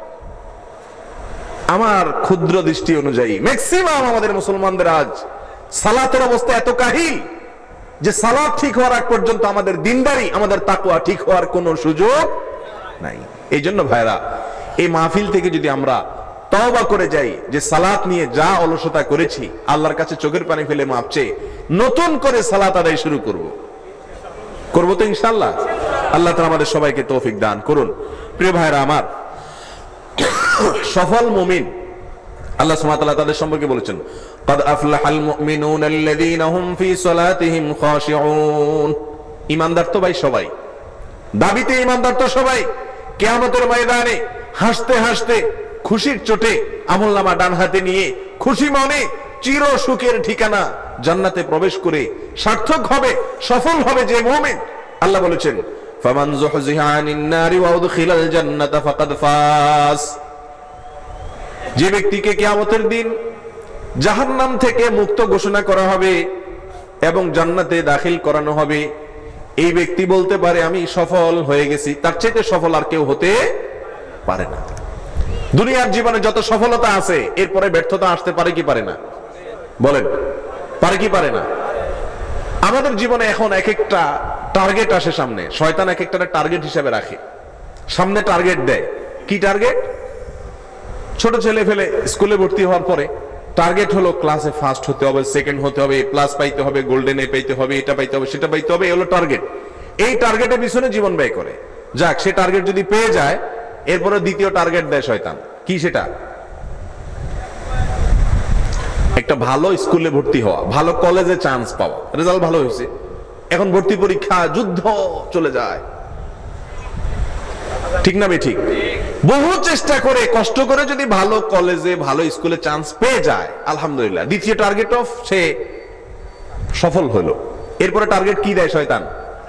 আমার ক্ষুদ্র দৃষ্টি অনুযায়ী ম্যাক্সিমাম আমাদের মুসলমানদের আজ সালাতের অবস্থা এত কাহিল যে সালাত ঠিক হওয়ার আগ পর্যন্ত আমাদের দিনদারি, আমাদের তাকওয়া ঠিক হওয়ার কোনো সুযোগ নাই। এই জন্য ভাইরা, এই মাহফিল থেকে যদি আমরা তওবা করে যাই যে সালাত নিয়ে যা অলসতা করেছি, আল্লাহর কাছে চোখের পানি ফেলে মাপ চেয়ে নতুন করে সালাত আদায় শুরু করব করব তো ইনশাআল্লাহ। আল্লাহ তাআলা আমাদের সবাইকে তৌফিক দান করুন। প্রিয় ভাইরা আমার, সফল মুমিন আল্লাহ সুবহানাহু ওয়া তাআলা তাদের সম্পর্কে বলেছেন, قد أفلح المؤمنون الذين هم في صلاتهم خاشعون। ঈমানদার তো ভাই সবাই, দাবিতে ঈমানদার তো সবাই। কিয়ামতের ময়দানে হাসতে হাসতে খুশির চোটে আমলনামা ডান হাতে নিয়ে খুশি মনে চির সুখের ঠিকানা জান্নাতে প্রবেশ করে সার্থক হবে, সফল হবে যে মুমিন। আল্লাহ বলেছেন, ফামান যুহযিহা আনিন নারি ওয়া উদখিলাল জান্নাতা ফাকাদ ফাজ। যে ব্যক্তিকে কিয়ামতের দিন জাহান্নাম থেকে মুক্ত ঘোষণা করা হবে এবং জান্নাতে দাখিল করানো হবে, এই ব্যক্তি বলতে পারে আমি সফল হয়ে গেছি। তার চেয়ে সফল আর কেউ হতে পারে না। দুনিয়ার জীবনে যত সফলতা আছে এরপরে ব্যর্থতা আসতে পারে কি পারে না? বলেন, পারে কি পারে না? আমাদের জীবনে এখন এক একটা টার্গেট আসে সামনে। শয়তান এক একটা টার্গেট হিসেবে রাখে, সামনে টার্গেট দেয়। কি টার্গেট? ছোট ছেলে ফেলে স্কুলে ভর্তি হওয়ার পরে টার্গেট হলো ক্লাসে ফার্স্ট হতে হবে, সেকেন্ড হতে হবে, প্লাস পাইতে হবে, গোল্ডেন এ পাইতে হবে, এটা পাইতে হবে, সেটা পাইতে হবে, এই হলো টার্গেট। এই টার্গেটের পিছনে জীবন ব্যয় করে। যাক, সে টার্গেট যদি পেয়ে যায়, এরপরে দ্বিতীয় টার্গেট দেয় শয়তান। কি সেটা? একটা ভালো স্কুলে ভর্তি হওয়া, ভালো কলেজে চান্স পাওয়া, রেজাল্ট ভালো হয়েছে, এখন ভর্তি পরীক্ষা, যুদ্ধ চলে যায়, ঠিক না বে ঠিক? বহু চেষ্টা করে কষ্ট করে যদি ভালো কলেজে ভালো স্কুলে চান্স পেয়ে যায়, আলহামদুলিল্লাহ, দ্বিতীয় টার্গেট অফ সে সফল হলো। এরপরে টার্গেট কি দেয় শয়তান?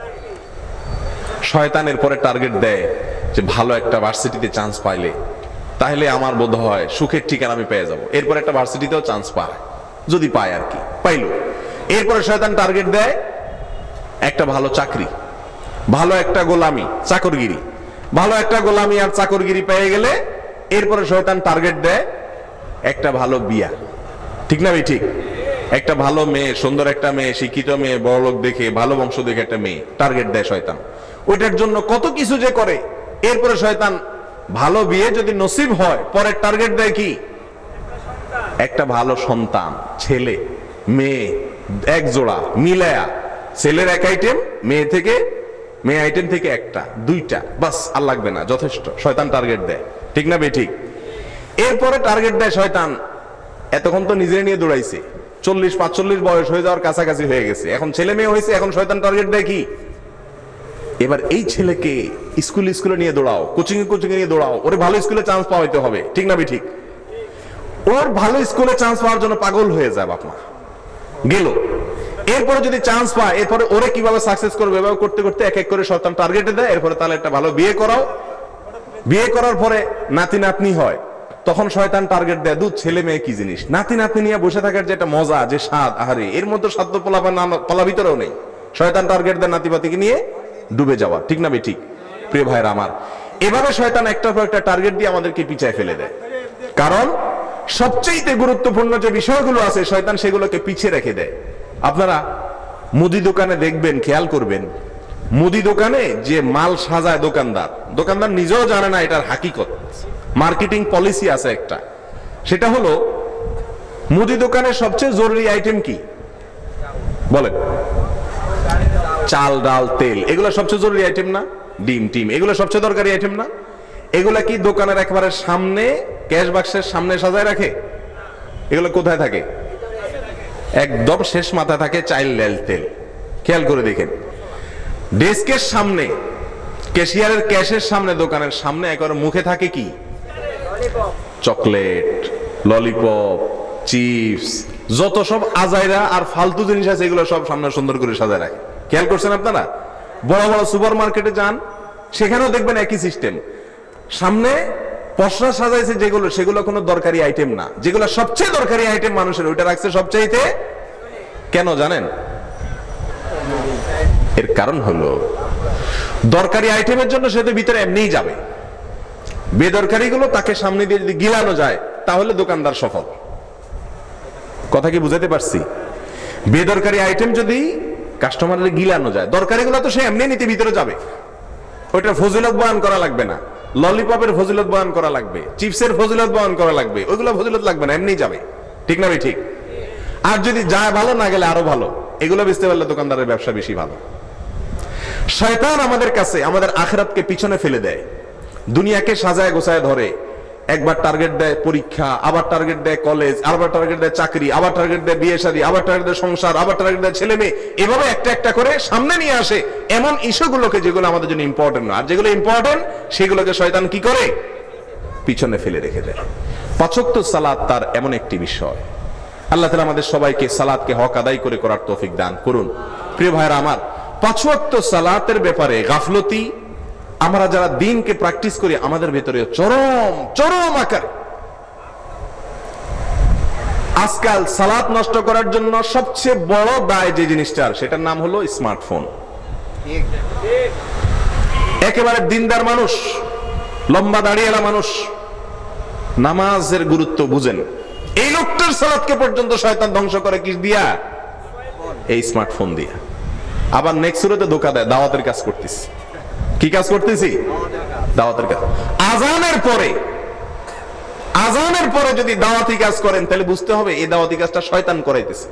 শয়তান এরপরে টার্গেট দেয় যে ভালো একটা ভার্সিটিতে চান্স পাইলে তাহলে আমার বোধ হয় সুখের ঠিকানা আমি পেয়ে যাব। এরপর একটা ভার্সিটিতেও চান্স পায়, যদি পায় আর কি, পাইলো। এরপরে শয়তান টার্গেট দেয় একটা ভালো চাকরি, ভালো একটা গোলামি, চাকরগিরি, ভালো একটা গোলামি আর চাকরগিরি পেয়ে গেলে এরপরে শয়তান টার্গেট দেয় একটা ভালো বিয়া, ঠিক না ভাই ঠিক? একটা ভালো মেয়ে, সুন্দর একটা মেয়ে, শিক্ষিত মেয়ে, বড় লোক দেখে, ভালো বংশ দেখে একটা মেয়ে টার্গেট দেয় শয়তান। ওইটার জন্য কত কিছু যে করে। এরপরে শয়তান ভালো বিয়ে যদি নসিব হয়, পরের টার্গেট দেয় কি? একটা ভালো সন্তান, ছেলে মেয়ে এক জোড়া মিলায়া, ছেলের এক আইটেম, মেয়ে থেকে মেয়ে আইটেম থেকে একটা, দুইটা, বাস আর লাগবে না, যথেষ্ট। শয়তান টার্গেট দেয়, ঠিক না বে ঠিক? এরপরে টার্গেট দেয় শয়তান, এতক্ষণ তো নিজে নিয়ে দৌড়াইছে, চল্লিশ পাঁচচল্লিশ বয়স হয়ে যাওয়ার কাছাকাছি হয়ে গেছে, এখন ছেলে মেয়ে হয়েছে, এখন শয়তান টার্গেট দেয় কি? এবার এই ছেলেকে স্কুল স্কুলে নিয়ে দৌড়াও, কোচিং এ কোচিং এ নিয়ে দৌড়াও, ওরে ভালো স্কুলে চান্স পাওয়াইতে হবে, ঠিক না বে ঠিক? ওর ভালো স্কুলে চান্স পাওয়ার জন্য পাগল হয়ে যায় বাপ মা, গেল। এরপরে যদি চান্স পায়, এরপরে ওরে কিভাবে সাকসেস করবে, এভাবে করতে করতে এক এক করে শয়তান টার্গেটে দেয়। এরপরে তাহলে একটা ভালো বিয়ে করাও, বিয়ে করার পরে নাতি নাতনি হয়, তখন শয়তান টার্গেট দেয় দুধ ছেলে মেয়ে কি জিনিস, নাতি নাতনি নিয়ে বসে থাকার যে একটা মজা, যে স্বাদ, আহারে, এর মধ্যে স্বাদ তো পোলা পোলা ভিতরেও নেই। শয়তান টার্গেট দেয় নাতিপাতিকে নিয়ে ডুবে যাওয়া, ঠিক না বে ঠিক? প্রিয় ভাইরা আমার, এভাবে শয়তান একটার পর একটা টার্গেট দিয়ে আমাদেরকে পিছায় ফেলে দেয়। কারণ সবচেয়ে গুরুত্বপূর্ণ যে বিষয়গুলো আছে শয়তান সেগুলোকে পিছিয়ে রেখে দেয়। আপনারা মুদি দোকানে দেখবেন, খেয়াল করবেন, মুদি দোকানে যে মাল সাজায় দোকানদার, দোকানদার নিজেও জানে না এটার হাকিকত। মার্কেটিং পলিসি আছে একটা, সেটা হলো মুদি দোকানের সবচেয়ে জরুরি আইটেম কি বলেন? চাল, ডাল, তেল, এগুলো সবচেয়ে জরুরি আইটেম না? ডিম টিম, এগুলো সবচেয়ে দরকারি আইটেম না? এগুলা কি দোকানের একেবারে সামনে ক্যাশ বাক্সের সামনে সাজায় রাখে? এগুলো কোথায় থাকে? একদম শেষ মাথায় থাকে চাল, ডাল, তেল। খেয়াল করে দেখেন, ডেস্কের সামনে, ক্যাশিয়ারের ক্যাশের সামনে, দোকানের সামনে একবার মুখে থাকে কি? চকলেট, ললিপপ, চিপস, যত সব আজাইরা আর ফালতু জিনিস আছে এগুলো সব সামনে সুন্দর করে সাজায় রাখে। খেয়াল করছেন আপনারা? বড় বড় সুপার মার্কেটে যান, সেখানেও দেখবেন একই সিস্টেম। সামনে পসরা সাজাইছে যেগুলো, সেগুলো কোনো দরকারি আইটেম না। যেগুলো সবচেয়ে দরকারি আইটেম মানুষের, ওইটা রাখছে সবচাইতে। কেন জানেন? এর কারণ হলো দরকারি আইটেমের জন্য সে তো ভিতরে এমনিই যাবে, বেদরকারি গুলো তাকে সামনে দিয়ে যদি গিলানো যায় তাহলে দোকানদার সফল। কথা কি বুঝাতে পারছি? বেদরকারি আইটেম যদি কাস্টমারের গিলানো যায়, দরকারি গুলো তো সে এমনি নিতে ভিতরে যাবে। ওইটা ফজিলত বয়ান করা লাগবে না, ললিপপের ফজিলত বয়ান করা লাগবে, চিপসের ফজিলত বয়ান করা লাগবে, ওইগুলো ফজিলত লাগবে না, এমনি যাবে। ঠিক না ভাই? ঠিক। আর যদি যায় ভালো, না গেলে আরো ভালো। এগুলো বুঝতে পারলে দোকানদারের ব্যবসা বেশি ভালো। শয়তান আমাদের কাছে আমাদের আখিরাতকে পিছনে ফেলে দেয়, দুনিয়াকে সাজায় গোছায় ধরে। একবার টার্গেট দেয় পরীক্ষা, আবার টার্গেট দেয় কলেজ, আবার টার্গেট দেয় চাকরি, আবার টার্গেট দেয় বিয়ে শাদী, আবার টার্গেট দেয় সংসার, আবার টার্গেট দেয় ছেলে মেয়ে। এভাবে একটা একটা করে সামনে নিয়ে আসে এমন ইস্যুগুলোকে যেগুলো আমাদের জন্য ইম্পর্টেন্ট না। আর যেগুলো ইম্পর্টেন্ট সেগুলোকে শয়তান কি করে? পিছনে ফেলে রেখে দেয়। পাঁচ ওয়াক্ত সালাত তার এমন একটি বিষয়। আল্লাহ তাআলা আমাদের সবাইকে সালাতকে হক আদায় করে করার তৌফিক দান করুন। প্রিয় ভাইরা আমার, পাঁচ ওয়াক্ত সালাতের ব্যাপারে গাফলতি আমরা যারা দিনকে প্র্যাকটিস করি আমাদের ভেতরে চরম চরম আকারে। আজকাল সালাত নষ্ট করার জন্য সবচেয়ে বড় দায় যে জিনিসটার, সেটার নাম হলো স্মার্টফোন। একেবারে দিনদার মানুষ, লম্বা দাঁড়িয়েলা মানুষ, নামাজের গুরুত্ব বুঝেন, এই লোকটার সালাতকে পর্যন্ত শয়তান ধ্বংস করে কি দিয়া? এই স্মার্টফোন দিয়া। আবার নেক্সট সুরতে ধোঁকা দেয়, দাওয়াতের কাজ করতেছি। কি কাজ করতেছি? দাওয়াতের কাজ। আজানের পরে আজানের পরে যদি দাওয়াতি কাজ করেন তাহলে বুঝতে হবে এই দাওয়াতি কাজটা শয়তান করাইতেছে।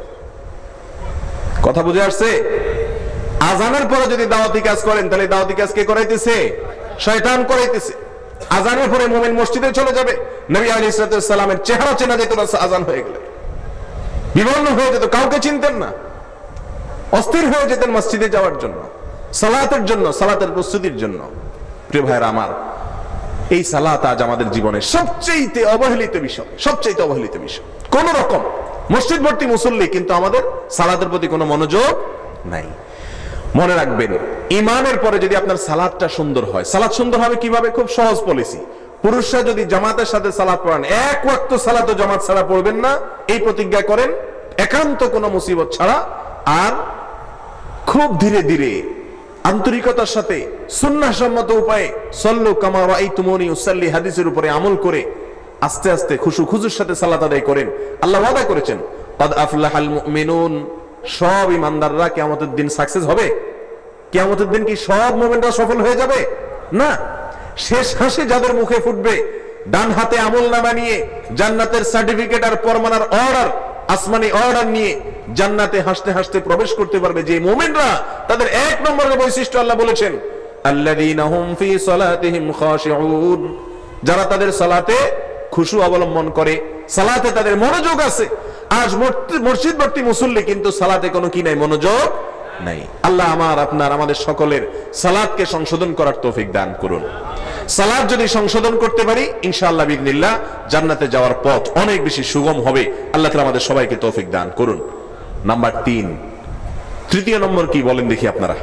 কথা বুঝে আসছে? আজানের পরে যদি দাওয়াতি কাজ করেন তাহলে দাওয়াতি কাজ কে করাইতেছে? শয়তান করাইতেছে। আজানের পরে মুমিন মসজিদে চলে যাবে, নবী আলাইহিস সালামের চেহারা চেনা যেত না আজান হয়ে গেলে, বিবর্ণ হয়ে যেত, কাউকে চিনতেন না, অস্থির হয়ে যেতেন মসজিদে যাওয়ার জন্য, সালাতের জন্য, সালাতের প্রস্তুতির জন্য। প্রিয় ভাইরা আমার, এই সালাত আজ আমাদের জীবনের সবচেয়ে অবহেলিত বিষয়, সবচেয়ে অবহেলিত বিষয়। কোন রকম মসজিদ ভর্তি মুসল্লি, কিন্তু আমাদের সালাতের প্রতি কোনো মনোযোগ নাই। মনে রাখবেন, ইমানের পরে যদি আপনার সালাতটা সুন্দর হয়, সালাত সুন্দর হবে কিভাবে? খুব সহজ পলিসি। পুরুষরা যদি জামাতের সাথে সালাত পড়েন, এক ওয়াক্ত সালাত জামাত ছাড়া পড়বেন না, এই প্রতিজ্ঞা করেন একান্ত কোনো মুসিবত ছাড়া। আর খুব ধীরে ধীরে আন্তরিকতার সাথে সুন্নাহসম্মত উপায়ে সল্লু কামা রাআইতুমুনি উসাল্লি হাদিসের উপরে আমল করে আস্তে আস্তে খুশু খুজুর সাথে সালাত আদায় করেন। আল্লাহ ওয়াদা করেছেন, ক্বাদ আফলাহাল মুমিনুন, সব ইমানদাররা কিয়ামতের দিন সাকসেস হবে। কিয়ামতের দিন কি সব মুমিনরা সফল হয়ে যাবে? না। শেষ হাসি যাদের মুখে ফুটবে, ডান হাতে আমলনামা নিয়ে জান্নাতের সার্টিফিকেট আর পরমানার অর্ডার, আসমানি অর্ডার নিয়ে জান্নাতে হাসতে হাসতে প্রবেশ করতে পারবে যে মুমিনরা, তাদের এক নম্বরের বৈশিষ্ট্য আল্লাহ বলেছেন, আল্লাযীনা হুম ফী সালাতিহিম খাশিউন, যারা তাদের সালাতে খুশু অবলম্বন করে, সালাতে তাদের মনোযোগ আছে। আজ মসজিদ ভর্তি মুসল্লি, কিন্তু সালাতে কোনো কি নাই? মনোযোগ নাই। আল্লাহ আমার আপনার আমাদের সকলের সালাতকে সংশোধন করার তৌফিক দান করুন। সালাত যদি সংশোধন করতে পারি, ইনশাআল্লাহ বিইذنিল্লাহ জান্নাতে যাওয়ার পথ অনেক বেশি সুগম হবে। আল্লাহ তাআলা আমাদের সবাইকে তৌফিক দান করুন। নাম্বার তিন, তৃতীয় নম্বর কি বলেন দেখি আপনারা?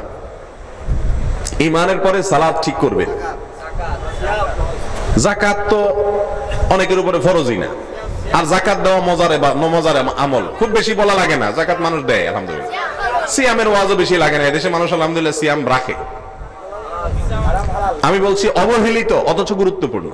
ঈমানের পরে সালাত ঠিক করবে। যাকাত তো অনেকের উপরে ফরজই না, আর যাকাত দেওয়া মজারে বা নমজারে আমল, খুব বেশি বলা লাগে না, যাকাত মানুষ দেয় আলহামদুলিল্লাহ। সিয়ামের ওয়াজও বেশি লাগে না, এদেশে মানুষ আলহামদুলিল্লাহ সিয়াম রাখে। আমি বলছি অবহেলিত অথচ গুরুত্বপূর্ণ।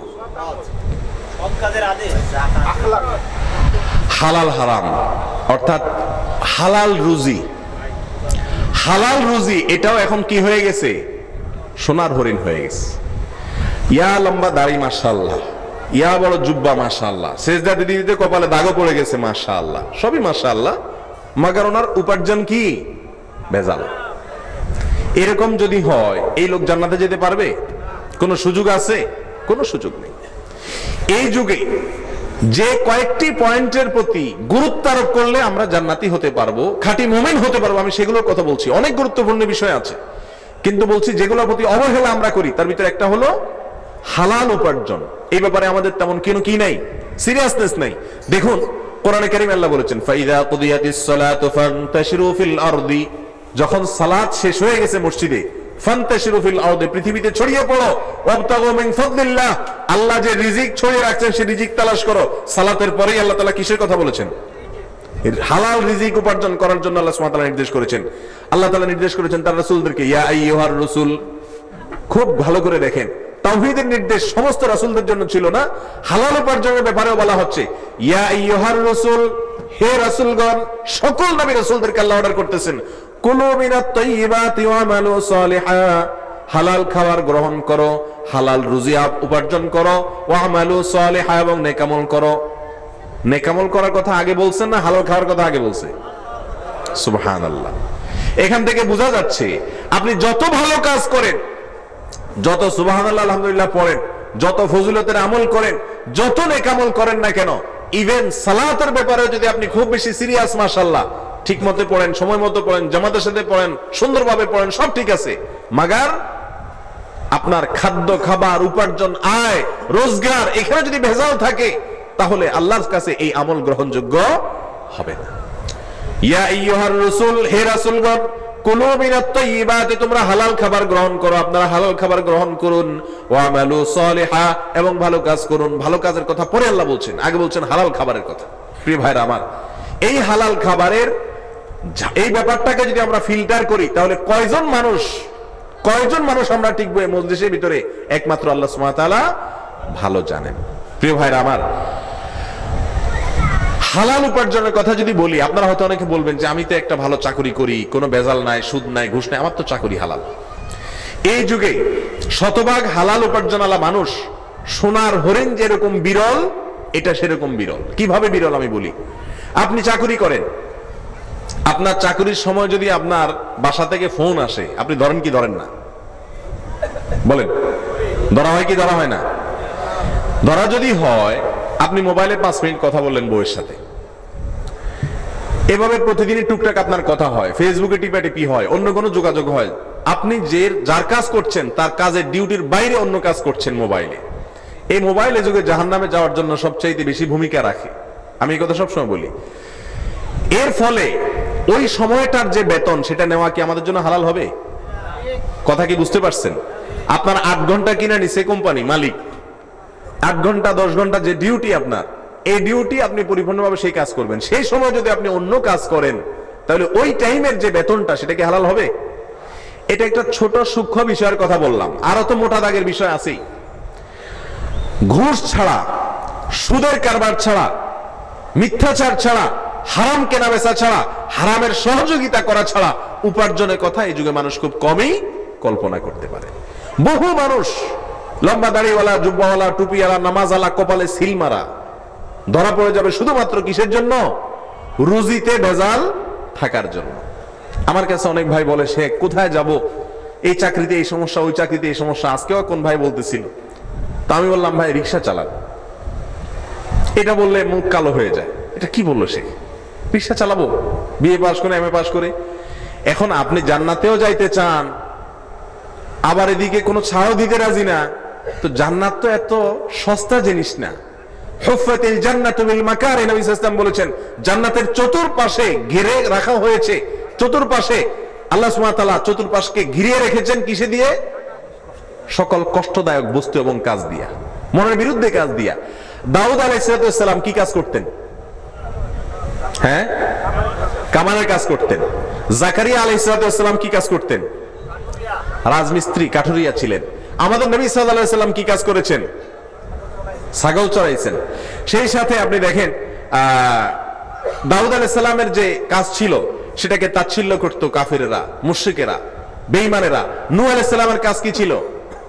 হালাল হারাম, অর্থাৎ হালাল রুজি, হালাল রুজি এটাও এখন কি হয়ে গেছে? সোনার হরিণ হয়ে গেছে। ইয়া লম্বা দাড়ি মাশাআল্লাহ, ইয়া বড় জুব্বা মাশাআল্লাহ, সেজদা দিতে দিতে কপালে দাগও পড়ে গেছে মাশাআল্লাহ, সবই মাশাআল্লাহ, মাগার ওনার উপার্জন কি? ভেজাল। এরকম যদি হয়, এই লোক জান্নাতে যেতে পারবে? কোন সুযোগ আছে? কোন সুযোগ নেই। এই যুগে যে কয়েকটি পয়েন্টের প্রতি গুরুত্ব আরোপ করলে আমরা জান্নাতি হতে পারবো, খাঁটি মুমিন হতে পারবো, আমি সেগুলোর কথা বলছি। অনেক গুরুত্বপূর্ণ বিষয় আছে, কিন্তু বলছি যেগুলোর প্রতি অবহেলা আমরা করি, তার ভিতরে একটা হলো হালাল উপার্জন। এই ব্যাপারে আমাদের তেমন কোনো কি নাই, সিরিয়াসনেস নাই। দেখুন কোরআনে কারীমে আল্লাহ বলেছেন, ফাইযা কুদিয়াতিস সালাতু ফান্তাশিরু ফিল আরদি, যখন সালাত শেষ হয়ে গেছে মসজিদে, ফান্তাশিরু ফিল আরদি, পৃথিবীতে ছড়িয়ে পড়ো, ওয়াবতাগু মিন ফাদলিল্লাহ, আল্লাহ যে রিজিক ছড়িয়ে রাখছেন সেই রিজিক তালাশ করো। সালাতের পরেই আল্লাহ তাআলা কিসের কথা বলেছেন? হালাল রিজিক উপার্জন করার জন্য আল্লাহ সুবহানাহু ওয়া তাআলা নির্দেশ করেছেন। আল্লাহ তাআলা নির্দেশ করেছেন তার রাসূলদেরকে, ইয়া আইয়ুহার রাসূল, খুব ভালো করে দেখেন, তাওহীদের নির্দেশ সমস্ত রাসূলদের জন্য ছিল না, হালাল উপার্জনের ব্যাপারেও বলা হচ্ছে ইয়া আইয়ুহার রাসূল, হে রাসূলগণ, সকল নবী রাসূলদেরকে আল্লাহ অর্ডার করতেছেন, কুলু মিনাত তাইয়্যিবাতি ওয়ামালু সালিহা, হালাল খাবার গ্রহণ করো, হালাল রুজি উপার্জন করো, ওয়ামালু সালিহা, এবং নেকামল করো। নেকামল করার কথা আগে বলছেন না হালাল খাওয়ার কথা আগে বলছে? সুবহানাল্লাহ। এখান থেকে বোঝা যাচ্ছে আপনি যত ভালো কাজ করেন, যত সুবহানাল্লাহ আলহামদুলিল্লাহ পড়েন, যত ফজিলতের আমল করেন, যত নেকামল করেন না কেন, ইভেন সালাতের ব্যাপারে যদি আপনি খুব বেশি সিরিয়াস, মাশাআল্লাহ, ঠিক মতো পড়েন, সময় মতো পড়েন, জামাতের সাথে পড়েন, সুন্দরভাবে পড়েন, সব ঠিক আছে, মাগার আপনার খাদ্য খাবার উপার্জন আয় রোজগার এখানে যদি ভেজাল থাকে তাহলে আল্লাহর কাছে এই আমল গ্রহণযোগ্য হবে না। ইয়া আইয়ুহার রাসূল, হে রাসূলগণ, কুলু মিনাত তাইয়্যিবাতি, তোমরা হালাল খাবার গ্রহণ করো, আপনারা হালাল খাবার গ্রহণ করুন, ওয়ামালু সালিহা, এবং ভালো কাজ করুন। ভালো কাজের কথা পরে আল্লাহ বলছেন, আগে বলছেন হালাল খাবারের কথা। প্রিয় ভাইরা আমার, এই হালাল খাবারের এই ব্যাপারটাকে যদি আমরা ফিল্টার করি তাহলে কয়জন মানুষ কয়জন মানুষ আমরা টিকবো এই মজলিসের ভিতরে একমাত্র আল্লাহ সুবহানাহু ওয়া তাআলা ভালো জানেন। প্রিয় ভাইরা আমার, হালাল উপার্জনের কথা যদি বলি, আপনারা হয়তো অনেকে বলবেন যে আমি তো একটা ভালো চাকরি করি, কোনো বেজাল নাই, সুদ নাই, ঘুষ নাই, আমার তো চাকরি হালাল। এই যুগে শতভাগ হালাল উপার্জনওয়ালা মানুষ সোনার হরিণ যেরকম বিরল, এটা সেরকম বিরল। কিভাবে বিরল আমি বলি, আপনি চাকরি করেন, আপনার চাকরির সময় যদি আপনার বাসা থেকে ফোন আসে, আপনি ধরেন কি ধরেন না? বলেন, ধরা হয় কি ধরা হয় না? ধরা যদি হয়, আপনি মোবাইলে পাঁচ মিনিট কথা বললেন বউয়ের সাথে, এভাবে প্রতিদিনই টুকটাক আপনার কথা হয়, ফেসবুকে টিপাটিপি হয়, অন্য কোনো যোগাযোগ হয়, আপনি যে যার কাজ করছেন তার কাজের ডিউটির বাইরে অন্য কাজ করছেন মোবাইলে। এই মোবাইলে যুগে জাহান্নামে যাওয়ার জন্য সবচাইতে বেশি ভূমিকা রাখে, আমি এই কথা সবসময় বলি। এর ফলে ওই সময়টার যে বেতন সেটা নেওয়া কি আমাদের জন্য হালাল হবে? কথা কি বুঝতে পারছেন? আপনার আট ঘন্টা কিনা নিছে কোম্পানি মালিক, আট ঘন্টা দশ ঘন্টা যে ডিউটি আপনার, এই ডিউটি আপনি পরিপূর্ণভাবে সেই কাজ করবেন। সেই সময় যদি আপনি অন্য কাজ করেন তাহলে ওই টাইমের যে বেতনটা সেটা কি হালাল হবে? এটা একটা ছোট সূক্ষ্ম বিষয়ের কথা বললাম, আরো তো মোটা দাগের বিষয় আছেই। ঘুষ ছাড়া, সুদের কারবার ছাড়া, মিথ্যাচার ছাড়া, হারাম কেনাবেচা ছাড়া, হারামের সহযোগিতা করা ছাড়া উপার্জনের কথা এই যুগে মানুষ খুব কমই কল্পনা করতে পারে। বহু মানুষ লম্বা দাড়িওয়ালা, জুব্বাওয়ালা, টুপিওয়ালা, নামাজওয়ালা, কপালে সিল মারা, ধরা পড়ে যাবে শুধুমাত্র কিসের জন্য? রুজিতে ভেজাল থাকার জন্য। আমার কাছে অনেক ভাই বলে, সে কোথায় যাব, এই চাকরিতে এই সমস্যা, ওই চাকরিতে এই সমস্যা। আজকেও কোন ভাই বলতেছিল, তা আমি বললাম ভাই রিক্সা চালান, এটা বললে মুখ কালো হয়ে যায়। এটা কি বললো সে? রিক্সা চালাবো, বিএ পাস করে, এম এ পাস করে। এখন আপনি জান্নাতেও যাইতে চান, আবার এদিকে কোনো ছাড়ও দিতে রাজি না, তো জান্নাত তো এত সস্তা জিনিস না। হুফফাতিল জান্নাতু বিল মাকারি, নবী সাল্লাল্লাহু আলাইহি ওয়াসাল্লাম বলেছেন, জান্নাতের চতুর্পাশে ঘিরে রাখা হয়েছে, চতুর্পাশে আল্লাহ সুবহানাহু ওয়া তাআলা চতুর্পাশকে ঘিরে রেখেছেন কিসে দিয়ে? সকল কষ্টদায়ক বস্তু এবং কাজ দিয়া, মনের বিরুদ্ধে কাজ দিয়া। দাউদ আলাইহিস সালাম কি কাজ করতেন? হ্যাঁ, কামানের কাজ করতেন। জাকারিয়া আলাইহিস সালাম কি কাজ করতেন? রাজমিস্ত্রি, কাঠুরিয়া ছিলেন। আমাদের নবী সাল্লাল্লাহু আলাইহি ওয়াসাল্লাম কি কাজ করেছেন? ছাগল চড়াইছেন। সেই সাথে আপনি দেখেন দাউদ আলাইহিস সালামের যে কাজ ছিল সেটাকে তাচ্ছিল্য করতো কাফেরেরা, মুশরিকেরা, বেঈমানেরা। নূহ আলাইহিস সালামের কাজ কি ছিল?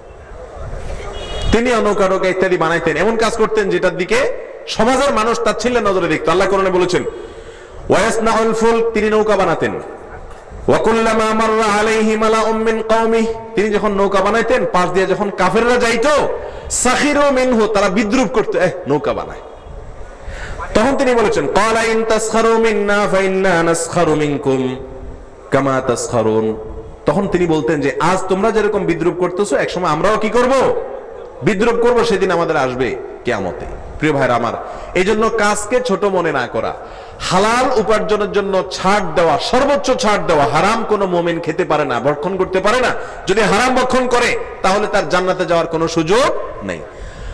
তিনি নৌকা নৌকা ইত্যাদি বানাইতেন, এমন কাজ করতেন যেটার দিকে সমাজের মানুষ তাচ্ছিল্যের নজরে দেখতো। আল্লাহ কোরআনে বলেছেন, ওয়ায়াসনাউল ফুলক, তিনি নৌকা বানাতেন। ওয়াকুল্লামা মাররা আলাইহি মালাউম মিন কওমিহি, তিনি যখন নৌকা বানাইতেন পাশ দিয়ে যখন কাফেররা যাইতো, সাখিরু মিনহু, তারা বিদ্রুপ করতো, এহ নৌকা বানায়। তখন তিনি বলেছেন, ক্বালা ইন তাসখারু মিন্না ফাইন্না নাসখারু মিনকুম কামা তাসখারুন। তখন তিনি বলতেন যে আজ তোমরা যেরকম বিদ্রুপ করতেছো, একসময় আমরাও কি করব? বিদ্রুপ করব, সেদিন আমাদের আসবে। কিয়ামতে। প্রিয় ভাইরা আমার, এই জন্য কাজকে ছোট মনে না করা, হালাল উপার্জনের জন্য ছাড় দেওয়া, সর্বোচ্চ ছাড় দেওয়া। হারাম কোনো মুমিন খেতে পারে না, ভক্ষণ করতে পারে না। যদি হারাম ভক্ষণ করে তাহলে তার জান্নাতে যাওয়ার কোনো সুযোগ নেই।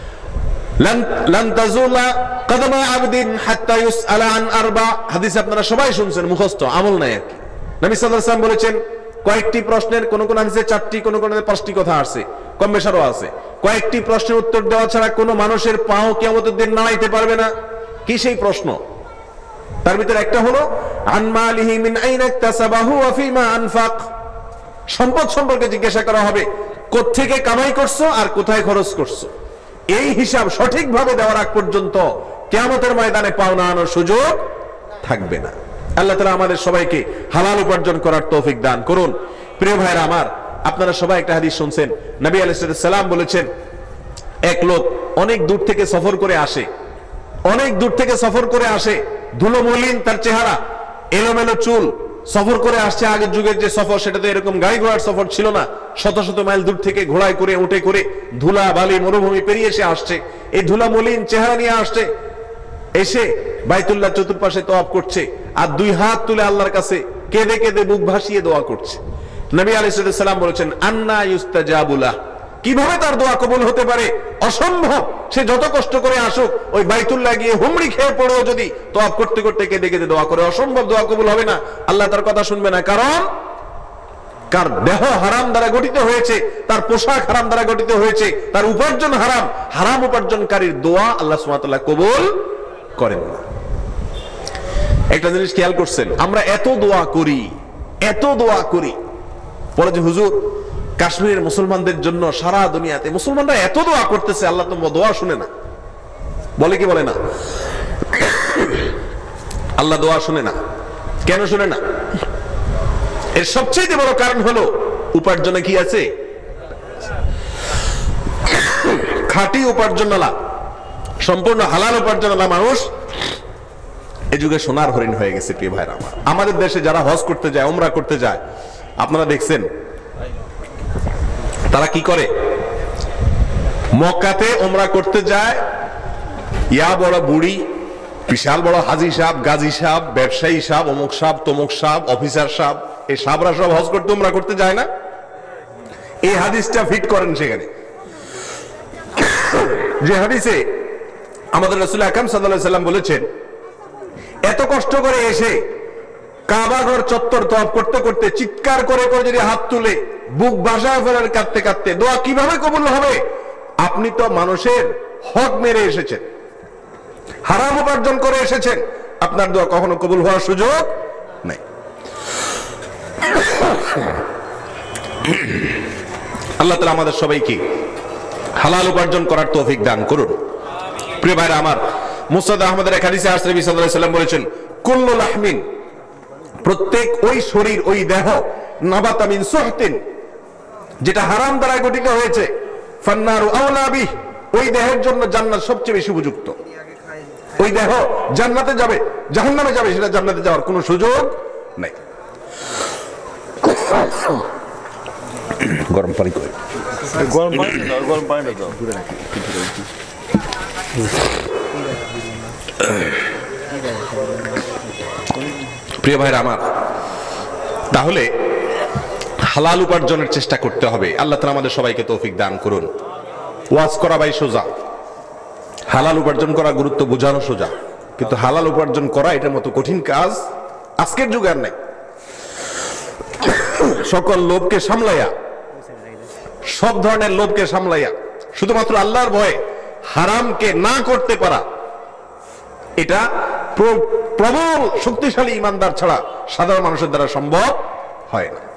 লান তাজুলা কদমা আবদিন হাত্তা ইউসআলা আন আরবা, হাদিস আপনারা সবাই শুনছেন, মুখস্থ, আমল নাই আর কি। নবী সাল্লাল্লাহু আলাইহি ওয়াসাল্লাম বলেছেন কয়েকটি প্রশ্নের, কোন কোন হাদিসে চারটি, কোন কোন পাঁচটি কথা আছে, কম বেশারও আছে। কয়েকটি প্রশ্নের উত্তর দেওয়া ছাড়া কোনো মানুষের পাও কিয়ামতের দিন নাড়াইতে পারবে না। কি সেই প্রশ্ন? তার ভিতরে একটা হলো আন মালিহি মিন আইনা ইকতাসাবাহু ওয়া ফিমা আনফাক, সম্পদ সম্পর্কে জিজ্ঞাসা করা হবে, কোত্থেকে কামাই করছো আর কোথায় খরচ করছো। এই হিসাব সঠিকভাবে দেওয়ার আগ পর্যন্ত কিয়ামতের ময়দানে পাও নাড়ানোর সুযোগ থাকবে না। আল্লাহ তাআলা আমাদের সবাইকে হালাল উপার্জন করার তৌফিক দান করুন। প্রিয় ভাইরা আমার, আপনারা সবাই একটা হাদিস শুনছেন, নবী আলাইহিস সালাম বলেছেন এক লোক অনেক দূর থেকে সফর করে আসে, অনেক দূর থেকে সফর করে আসে, ধুলো মলিন তার চেহারা, এলোমেলো চুল, সফর করে আসছে। আগের যুগের যে সফর, সেটাতে এরকম গাড়ি ঘোড়ার সফর ছিল না। শত শত মাইল দূর থেকে ঘোড়ায় করে, উঠে করে, ধুলা বালি মরুভূমি পেরিয়ে এসে আসছে। এই ধুলা মলিন চেহারা নিয়ে আসছে, এসে বাইতুল্লাহ চতুর্পাশে তওয়াফ করছে আর দুই হাত তুলে আল্লাহর কাছে কেঁদে কেঁদে বুক ভাসিয়ে দোয়া করছে। নবী আলাইহিস সালাম বলেছেন আন্না ইউস্তাজাবু লাহ, কিভাবে তার দোয়া কবুল হতে পারে? অসম্ভব। সে যত কষ্ট করে আসুক, ওই বাইতুল্লাহ গিয়ে হুমড়ি খেয়ে পড়েও যদি তওয়াফ করতে করতে কেঁদে কেঁদে দোয়া করে, অসম্ভব, দোয়া কবুল হবে না, আল্লাহ তার কথা শুনবে না। কারণ কার দেহ হারাম দ্বারা গঠিত হয়েছে, তার পোশাক হারাম দ্বারা গঠিত হয়েছে, তার উপার্জন হারাম। হারাম উপার্জনকারীর দোয়া আল্লাহ সুবহানাহু ওয়া তাআলা কবুল করেন না। একটা জিনিস খেয়াল করছেন, আমরা এত দোয়া করি, এত দোয়া করি, বলে যে হুজুর কাশ্মীরের মুসলমানদের জন্য সারা দুনিয়াতে মুসলমানরা এত দোয়া করতেছে, আল্লাহ তো দোয়া শুনে না। বলে কি বলে না? আল্লাহ দোয়া শুনে না। কেন শুনে না? এর সবচেয়ে বড় কারণ হলো উপার্জনে কি আছে? খাঁটি উপার্জনওয়ালা, সম্পূর্ণ হালাল উপার্জনওয়ালা মানুষ এই যুগে সোনার হরিণ হয়ে গেছে। প্রিয় ভাইরা আমার, আমাদের দেশে যারা হজ করতে যায়, উমরা করতে যায়, আপনারা দেখছেন তারা কি করে? মক্কাতে উমরা করতে যায়, ইয়া বড় বুড়ি, বিশাল বড় হাজি সাহেব, গাজী সাহেব, ব্যবসায়ী সাহেব, অমুক সাহেব, তমুক সাহেব, অফিসার সাহেব, এই সাহেবরা সব হজ করতে উমরা করতে যায় না? এই হাদিসটা ফিট করেন সেখানে, যে হাদিসে আমাদের রাসূল আকরাম সাল্লাল্লাহু আলাইহি ওয়াসাল্লাম বলেছেন এত কষ্ট করে এসে কাবা ঘর চত্বর তওয়াফ করতে করতে চিৎকার করে করে যদি হাত তুলে বুক ভাসায় ফেলার কাঁদতে কাঁদতে দোয়া কিভাবে কবুল হবে? আপনি তো মানুষের হক মেরে এসেছেন, হারাম উপার্জন করে এসেছেন, আপনার দোয়া কখনো কবুল হওয়ার সুযোগ নাই। আল্লাহ তাআলা আমাদের সবাইকে হালাল উপার্জন করার তৌফিক দান করুন। প্রিয় ভাইরা আমার, মুসনাদ আহমদের এক হাদিসে আসছে নবী সাল্লাল্লাহু আলাইহি ওয়াসাল্লাম বলেছেন কুল্লু লাহমিন, প্রত্যেক ওই শরীর, ওই দেহ, নাবাতা মিন সুহতিন, যেটা হারাম দ্বারা গঠিত হয়েছে, ফান্নারু আওলা বিহি, ওই দেহের জন্য জান্নাত সবচেয়ে বেশি উপযুক্ত। ওই দেহ জান্নাতে যাবে, জাহান্নামে যাবে, সেটা জান্নাতে যাওয়ার কোনো সুযোগ নাই। গরম পানি করে, গরম পানি দাও, গরম পানি দাও। প্রিয় ভাইরা আমার, তাহলে হালাল উপার্জনের চেষ্টা করতে হবে। আল্লাহ তাআলা আমাদের সবাইকে তৌফিক দান করুন। ওয়াজ করা ভাই সোজা, হালাল উপার্জন করা গুরুত্ব বোঝানো সোজা, কিন্তু হালাল উপার্জন করা এটার মতো কঠিন কাজ আজকের যুগে আর নাই। সকল লোভকে সামলাইয়া, সব ধরনের লোভকে সামলাইয়া শুধুমাত্র আল্লাহর ভয়ে হারামকে না করতে পারা, এটা প্রবল শক্তিশালী ইমানদার ছাড়া সাধারণ মানুষের দ্বারা সম্ভব হয় না।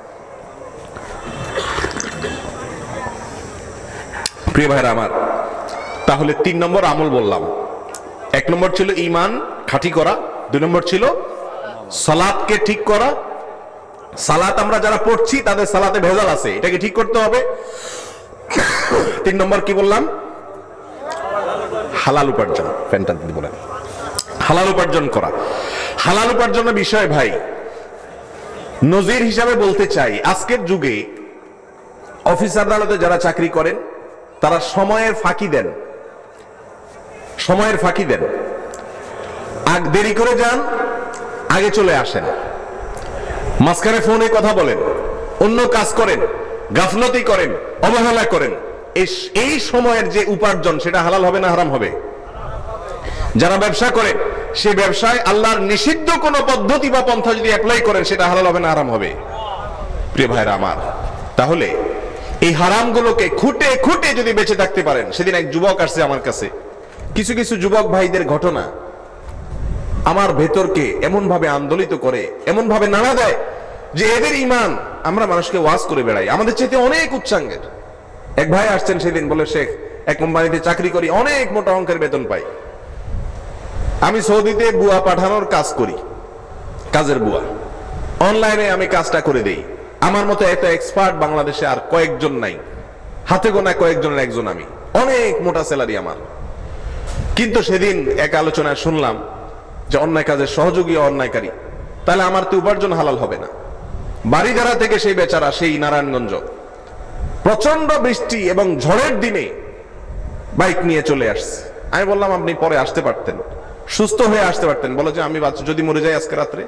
প্রিয় ভাইরা আমার, তাহলে তিন নম্বর আমল বললাম। এক নম্বর ছিল ঈমান খাঁটি করা, দুই নম্বর ছিল সালাতকে ঠিক করা। সালাত আমরা যারা পড়ছি তাদের সালাতে ভেজাল আছে, এটাকে ঠিক করতে হবে। তিন নম্বর কি বললাম? হালাল উপার্জন। ফ্যানটা দিতে বলেন, হালাল উপার্জন করা। হালাল উপার্জনের বিষয় ভাই নজির হিসাবে বলতে চাই, আজকের যুগে অফিস আদালতে যারা চাকরি করেন তারা সময়ের ফাঁকি দেন, সময়ের ফাঁকি দেন, আগ দেরি করে যান, আগে চলে আসেন, মাঝখানে ফোনে কথা বলেন, অন্য কাজ করেন, গাফলতি করেন, অবহেলা করেন, এই সময়ের যে উপার্জন সেটা হালাল হবে না হারাম হবে? যারা ব্যবসা করেন সেই ব্যবসায় আল্লাহর নিষিদ্ধ কোন পদ্ধতি বা পন্থা যদি অ্যাপ্লাই করেন সেটা হালাল হবে না হারাম হবে? প্রিয় ভাইরা আমার, তাহলে এই হারামগুলোকে খুঁটে খুঁটে যদি বেঁচে থাকতে পারেন। সেদিন এক যুবক আসছে আমার কাছে, কিছু কিছু যুবক ভাইদের ঘটনা আমার ভেতরকে এমন ভাবে আন্দোলিত করে, এমন ভাবে নাড়া দেয় যে এদের ঈমান আমরা মানুষকে ওয়াজ করে বেড়াই, আমাদের চাইতে অনেক উচ্চাঙ্গের। এক ভাই আসছেন সেদিন, বলে শেখ এক কোম্পানিতে চাকরি করি, অনেক মোটা অঙ্কের বেতন পাই, আমি সৌদিতে বুয়া পাঠানোর কাজ করি, কাজের বুয়া অনলাইনে আমি কাজটা করে দেই, আমার মতো এত এক্সপার্ট বাংলাদেশে আর কয়েকজন নাই, হাতে গোনা কয়েকজনের একজন আমি, অনেক মোটা স্যালারি আমার। কিন্তু সেদিন এক আলোচনায় শুনলাম যে অন্যায় কাজের সহযোগী অন্যায়কারী, তাহলে আমার তো উপার্জন হালাল হবে না। বাড়িধারা থেকে সেই বেচারা, সেই নারায়ণগঞ্জ, প্রচন্ড বৃষ্টি এবং ঝড়ের দিনে বাইক নিয়ে চলে আসছে। আমি বললাম আপনি পরে আসতে পারতেন, সুস্থ হয়ে আসতে পারতেন। বলে যে আমি যদি মরে যাই আজকে রাত্রে।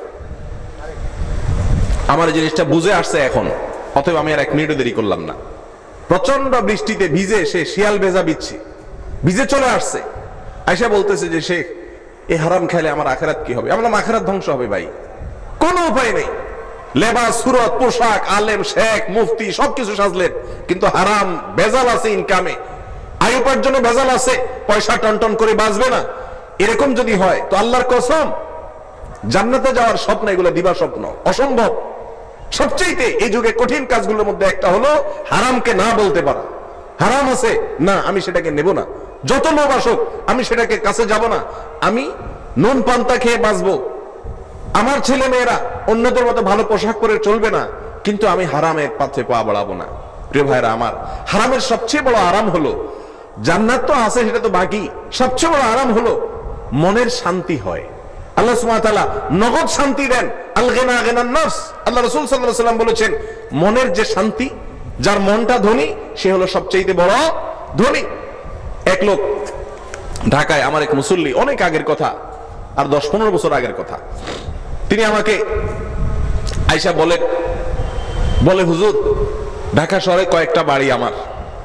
আমার এই জিনিসটা বুঝে আসছে এখন, অতএব আমি আর এক মিনিটও দেরি করলাম না। প্রচন্ড বৃষ্টিতে ভিজে সে শিয়াল ভেজা বিচ্ছি ভিজে চলে আসছে, আয়সা বলতেছে যে শেখ এই হারাম খেলে আমার আখেরাত কি হবে? আমরা আখেরাত ধ্বংস হবে ভাই, কোনো উপায় নেই। লেবাস, সুরত, পোশাক, আলেম, শেখ, মুফতি সবকিছু সাজলেন, কিন্তু হারাম ভেজাল আছে, ইনকামে আয় উপার্জনে ভেজাল আছে, পয়সা টন টন করে বাঁচবে না। এরকম যদি হয় তো আল্লাহর কসম জান্নাতে যাওয়ার স্বপ্ন এগুলো দিবা স্বপ্ন, অসম্ভব। সবচেয়ে এই যুগে কঠিন কাজগুলোর মধ্যে একটা হলো হারামকে না বলতে পারা। হারাম আছে না, আমি সেটাকে নেব না, যত লোভ আসুক আমি সেটাকে কাছে যাব না, আমি নুন পান্তা খেয়ে বাঁচবো, আমার ছেলে মেয়েরা অন্যদের মতো ভালো পোশাক পরে চলবে না, কিন্তু আমি হারামের পথে পা বাড়াবো না। প্রিয় ভাইরা আমার, হারামের সবচেয়ে বড় আরাম হলো, জান্নাত তো আছে সেটা তো বাকি, সবচেয়ে বড় আরাম হলো মনের শান্তি হয়। আল্লাহ সুবহানাহু ওয়া তাআলা নগদ শান্তি দেন, আল গিনা গিনান নফস। আল্লাহ রাসূল সাল্লাল্লাহু আলাইহি ওয়াসাল্লাম বলেছেন মনের যে শান্তি, যার মনটা ধনী সে হলো সবচেয়ে বড় ধনী। এক লোক ঢাকায়, আমার এক মুসল্লি, অনেক আগের কথা, আর দশ পনেরো বছর আগের কথা, তিনি আমাকে আয়সা বলে বলে হুজুর ঢাকা শহরে কয়েকটা বাড়ি আমার,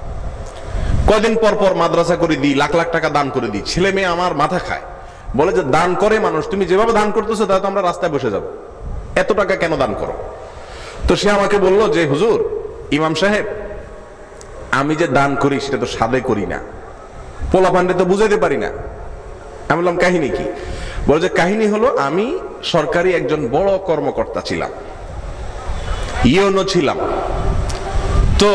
কয়দিন পর পর মাদ্রাসা করে দিই, লাখ লাখ টাকা দান করে দিই, ছেলে মেয়ে আমার মাথা খায়, বলে যে দান করে মানুষ, তুমি যেভাবে দান করতেছো তাহলে তো আমরা রাস্তায় বসে যাব, এত টাকা কেন দান করো? তো সে আমাকে বলল যে হুজুর ইমাম সাহেব, আমি যে দান করি সেটা তো সাদে করি না, পোলা পান্ডে তো বুঝাইতে পারি না। আমি বললাম কাহিনী কি? বলে যে কাহিনী হলো আমি সরকারি একজন বড় কর্মকর্তা ছিলাম, ইউনো ছিলাম, তো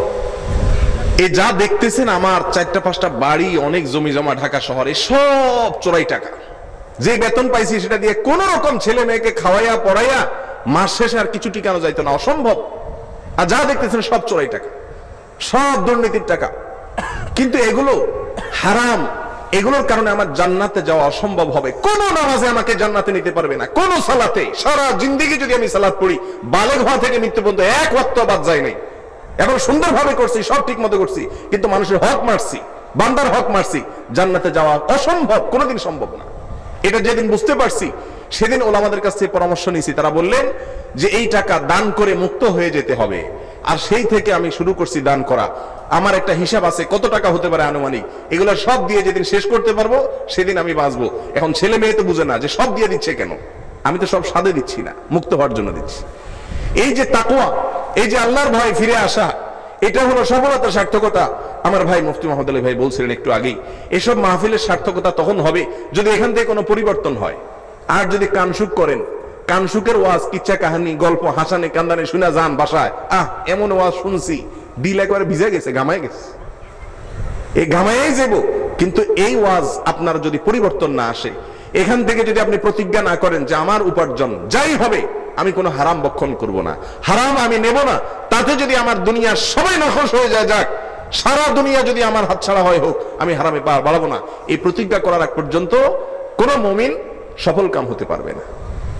এই যা দেখতেছেন আমার চারটা পাঁচটা বাড়ি, অনেক জমি জমা ঢাকা শহরে, সব চোরাই টাকা। যে বেতন পাইছি সেটা দিয়ে কোন রকম ছেলে মেয়েকে খাওয়াইয়া পড়াইয়া মাস শেষে আর কিছু টিকানো যাইতো না, অসম্ভব। আর যা দেখতেছেন সব চোরাই টাকা, সব দুর্নীতির টাকা। কিন্তু এগুলো হারাম, এগুলোর কারণে আমার জান্নাতে যাওয়া অসম্ভব হবে। কোন নামাজে আমাকে জান্নাতে নিতে পারবে না, কোন সালাতে। সারা জিন্দেগি যদি আমি সালাত পড়ি, বালেগ হওয়া থেকে মৃত্যু পর্যন্ত এক ওয়াক্ত বাদ যায় নাই, এখন সুন্দরভাবে করছি, সব ঠিক মতো করছি, কিন্তু মানুষের হক মারছি, বান্দার হক মারছি, জান্নাতে যাওয়া অসম্ভব, কোনোদিন সম্ভব না। এটা যেদিন বুঝতে পারছি সেদিন ওলামাদের কাছ থেকে পরামর্শ নিয়েছি, তারা বললেন যে এই টাকা দান করে মুক্ত হয়ে যেতে হবে। আর সেই থেকে আমি শুরু করছি দান করা। আমার একটা হিসাব আছে কত টাকা হতে পারে আনুমানিক, এগুলো সব দিয়ে যেদিন শেষ করতে পারবো সেদিন আমি বাঁচবো। এখন ছেলে মেয়ে তো বুঝে না যে সব দিয়ে দিচ্ছে কেন, আমি তো সব সাদে দিচ্ছি না, মুক্ত হওয়ার জন্য দিচ্ছি। এই যে তাকওয়া, এই যে আল্লাহর ভয় ফিরে আসা, এটা হলো সফলতার সার্থকতা। আমার ভাই মুফতি মোহাম্মদ আলী ভাই বলছিলেন একটু আগেই, এসব মাহফিলের সার্থকতা তখন হবে যদি এখান থেকে কোনো পরিবর্তন হয়। আর যদি কানসুক করেন, কানসুকের ওয়াজ, কিচ্ছা কাহানি, গল্প, হাসানে কান্দানে শুনে যান বাসায়, আহ এমন ওয়াজ শুনছি দিল একবারে ভিজে গেছে, গামায় গেছে, এই গামায় যাব। কিন্তু এই ওয়াজ আপনার যদি পরিবর্তন না আসে, এখান থেকে যদি আপনি প্রতিজ্ঞা না করেন যে আমার উপার্জন যাই হবে আমি কোনো হারাম বক্ষণ করব না, হারাম আমি নেব না, তাতে যদি আমার দুনিয়ার সবাই নখশ হয়ে যায়, যাক সারা দুনিয়া যদি আমার হাতছাড়া হয় হোক, আমি হারামে পা বাড়াবো না, এই প্রতিজ্ঞা করার আগ পর্যন্ত কোনো মুমিন সফল কাম হতে পারবে না।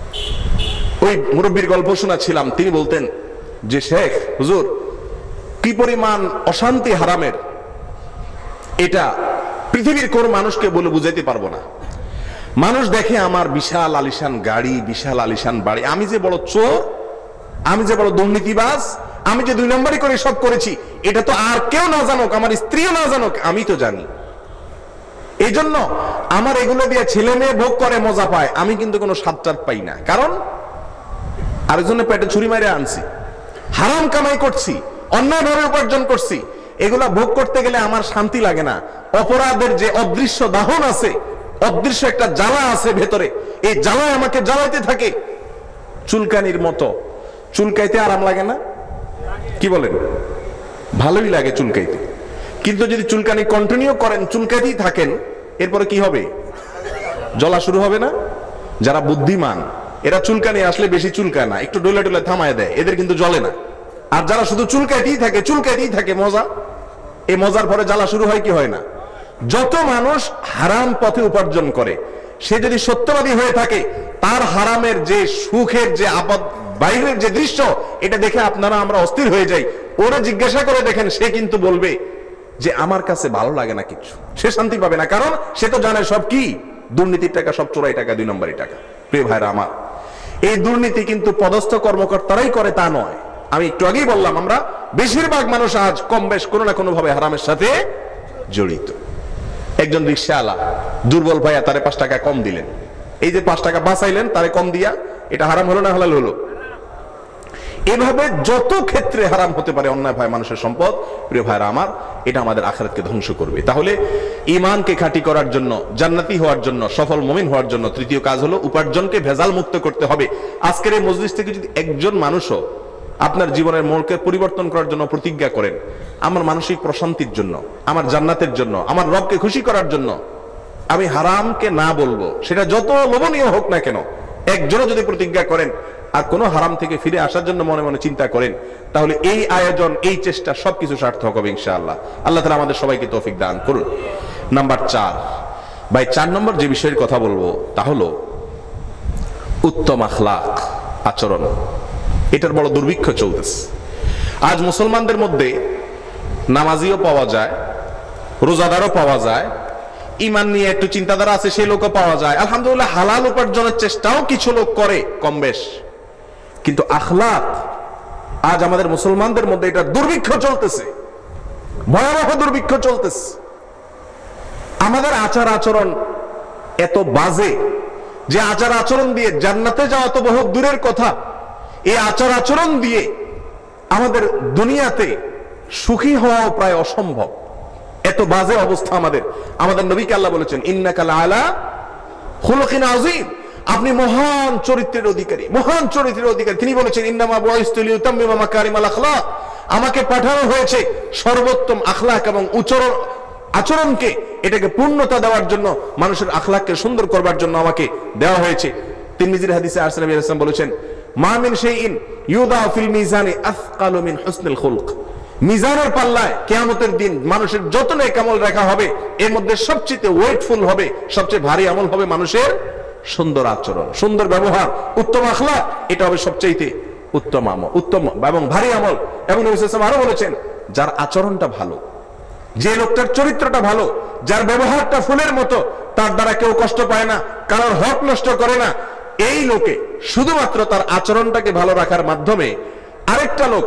ওই মুরব্বীর গল্প শোনাচ্ছিলাম, তিনি বলতেন যে শেখ হুজুর কি পরিমাণ অশান্তি হারামের, এটা পৃথিবীর কোন মানুষকে বলে বুঝাইতে পারবো না। মানুষ দেখে আমার বিশাল আলিশান গাড়ি, বিশাল আলিশান বাড়ি, আমি যে বড় চোর, আমি যে বড় দুর্নীতিবাজ, আমি যে দুই নম্বরই করে সব করেছি, এটা তো আর কেউ না জানুক, আমার স্ত্রীও না জানুক, আমি তো জানি। এই জন্য আমার এগুলো দিয়ে ছেলে মেয়ে ভোগ করে মজা পায়, আমি কিন্তু কোনো স্বাদ পাই না। কারণ আরেকজনের পেটে ছুরি মারে আনছি, হারাম কামাই করছি, অন্যায়ভাবে উপার্জন করছি, এগুলা ভোগ করতে গেলে আমার শান্তি লাগে না। অপরাধের যে অদৃশ্য দাহন আছে, অদৃশ্য একটা জ্বালা আছে ভেতরে, এই জ্বালায় আমাকে জ্বালাইতে থাকে চুলকানির মতো। চুলকাইতে আরাম লাগে না? কি বলেন? ভালোই লাগে চুলকাইতে, কিন্তু যদি চুলকানি কন্টিনিউ করেন, চুলকাইতেই থাকেন, এরপরে কি হবে? জ্বলা শুরু হবে না? যারা বুদ্ধিমান এরা চুলকানি আসলে বেশি চুলকায় না, একটু ডলে ডলে থামায় দেয়, এদের কিন্তু জ্বলে না। আর যারা শুধু চুলকাইতেই থাকে, চুলকাইতেই থাকে মজা, এই মজার পরে জ্বালা শুরু হয় কি হয় না? যত মানুষ হারাম পথে উপার্জন করে, সে যদি সত্যবাদী হয়ে থাকে, তার হারামের যে সুখের যে আপদ বাইরের যে দৃশ্য, এটা দেখে আপনারা আমরা অস্থির হয়ে যাই। ওরা জিজ্ঞাসা করে দেখেন, সে কিন্তু বলবে যে আমার কাছে ভালো লাগে না কিছু, সে শান্তি পাবে না। কারণ সে তো জানে সব কি দুর্নীতির টাকা, সব চোরাই টাকা, দুই নম্বরই টাকা। প্রিয় ভাইরা আমার, এই দুর্নীতি কিন্তু পদস্থ কর্মকর্তারাই করে তা নয়। আমি একটু আগেই বললাম, আমরা বেশিরভাগ মানুষ আজ কম বেশ কোনো না কোনো ভাবে হারামের সাথে জড়িত। একজন রিক্সাওয়ালা দুর্বল ভাইয়া তারে পাঁচ টাকা কম দিলেন, এই যে পাঁচ টাকা বাঁচাইলেন তারে কম দিয়া, এটা হারাম হলো না হালাল হলো? এভাবে যত ক্ষেত্রে হারাম হতে পারে অন্যায় ভাই মানুষের সম্পদ, প্রিয় ভাইরা আমার, এটা আমাদের আখিরাতকে ধ্বংস করবে। তাহলে ঈমানকে খাঁটি করার জন্য, জান্নাতি হওয়ার জন্য, সফল মুমিন হওয়ার জন্য তৃতীয় কাজ হলো উপার্জনকে ভেজাল মুক্ত করতে হবে। আজকের এই মজলিস থেকে যদি একজন মানুষও আপনার জীবনের মোড়কে পরিবর্তন করার জন্য প্রতিজ্ঞা করেন, আমার মানসিক প্রশান্তির জন্য, আমার জান্নাতের জন্য, আমার রবকে খুশি করার জন্য আমি হারামকে না বলবো, সেটা যত লোভনীয় হোক না কেন, একজনও যদি প্রতিজ্ঞা করেন আর কোন হারাম থেকে ফিরে আসার জন্য মনে মনে চিন্তা করেন, তাহলে এই আয়োজন, এই চেষ্টা সবকিছু সার্থক হবে ইনশাআল্লাহ। আল্লাহ তাআলা আমাদের সবাইকে তৌফিক দান করুন। নাম্বার চার, ভাই চার নম্বর যে বিষয়ের কথা বলবো তা হলো উত্তম আখলাক, আচরণ। এটার বড় দুর্ভিক্ষ চলতেছে আজ মুসলমানদের মধ্যে। নামাজিও পাওয়া যায়, রোজাদারও পাওয়া যায়, ইমান নিয়ে একটু চিন্তাধারা আছে সেই লোকও পাওয়া যায়, আলহামদুলিল্লাহ হালাল উপার্জনের চেষ্টাও কিছু লোক করে কম বেশ। কিন্তু আখলাক আজ আমাদের মুসলমানদের মধ্যে এটা দুর্ভিক্ষ চলতেছে, ভয়াবহ দুর্ভিক্ষ চলতেছে। আমাদের আচার আচরণ এত বাজে যে আচার আচরণ দিয়ে জান্নাতে যাওয়া তো বহু দূরের কথা, এই আচার আচরণ দিয়ে আমাদের দুনিয়াতে সুখী হওয়াও প্রায় অসম্ভব। এত বাজে অবস্থা আমাদের। আমাদের নবীকে আল্লাহ বলেছেন, ইন্নাকা লাআলা খুলুকিন আযীম, আপনি মহান চরিত্রের অধিকারী, মহান চরিত্রের অধিকারী। তিনি বলেছেন, ইন্নামা বুইসতু লিউতাম্মিমা মাকারিমাল আখলাক, আমাকে পাঠানো হয়েছে সর্বোত্তম আখলাক এবং উচ্চরণ আচরণকে, এটাকে পূর্ণতা দেওয়ার জন্য, মানুষের আখলাককে সুন্দর করবার জন্য আমাকে দেওয়া হয়েছে। তিরমিজির হাদিসে আরসে নবী আলাইহিস সালাম বলেছেন, মা মিন শাইইন ইউদা ফিল মিজানি আসকালু মিন হুসনিল খুলক, মিজানের পাল্লায় কিয়ামতের দিন মানুষের যত নেক আমল রাখা হবে, এর মধ্যে সবচেয়ে ওয়েটফুল হবে, সবচেয়ে ভারী আমল হবে মানুষের সুন্দর আচরণ, সুন্দর ব্যবহার, উত্তম আখলাক। এটা হবে সবচেয়ে উত্তম আমল, উত্তম এবং ভারী আমল। এবং নবী সাল্লাল্লাহু আলাইহি ওয়াসাল্লাম আরো বলেছেন, যার আচরণটা ভালো, যে লোকটার চরিত্রটা ভালো, যার ব্যবহারটা ফুলের মতো, তার দ্বারা কেউ কষ্ট পায় না, কারোর হক নষ্ট করে না, এই লোকে শুধুমাত্র তার আচরণটাকে ভালো রাখার মাধ্যমে আরেকটা লোক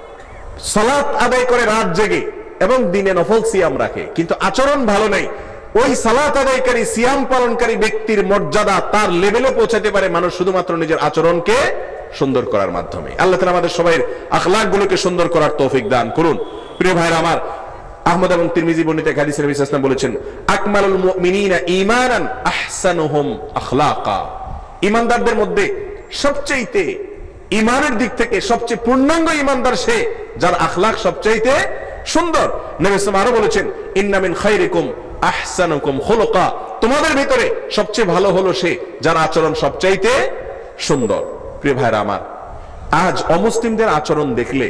সালাত আদায় করে রাত জেগে এবং দিনে নফল সিয়াম রাখে, কিন্তু আচরণ ভালো নেই, ওই সালাত আদায়কারী সিয়াম পালনকারী ব্যক্তির মর্যাদা তার লেভেলে পৌঁছাতে পারে মানুষ শুধুমাত্র নিজের আচরণকে সুন্দর করার মাধ্যমে। আল্লাহ তাআলা আমাদের সবাই আখলাকগুলোকে সুন্দর করার তৌফিক দান করুন। প্রিয় ভাইরা আমার, আহমদ এবং তিরমিজি বর্ণিত হাদিসে নবী সাল্লাল্লাহু আলাইহি ওয়াসাল্লাম বলেছেন, আকমালুল মুমিনিনা ঈমানান আহসানুহুম আখলাকা, ঈমানদারদের মধ্যে সবচেয়ে ঈমানের দিক থেকে সবচেয়ে পূর্ণাঙ্গ ঈমানদার সে যার আখলাক সবচেয়ে সুন্দর। নবী সাল্লাল্লাহু আলাইহি ওয়াসাল্লাম আরো বলেছেন, ইন্না মিন খায়রিকুম আহসানুকুম খুলুকা, তোমাদের ভিতরে সবচেয়ে ভালো হলো সে যার আচরণ সবচেয়ে সুন্দর। প্রিয় ভাইরা আমার, আজ অমুসলিমদের আচরণ দেখলে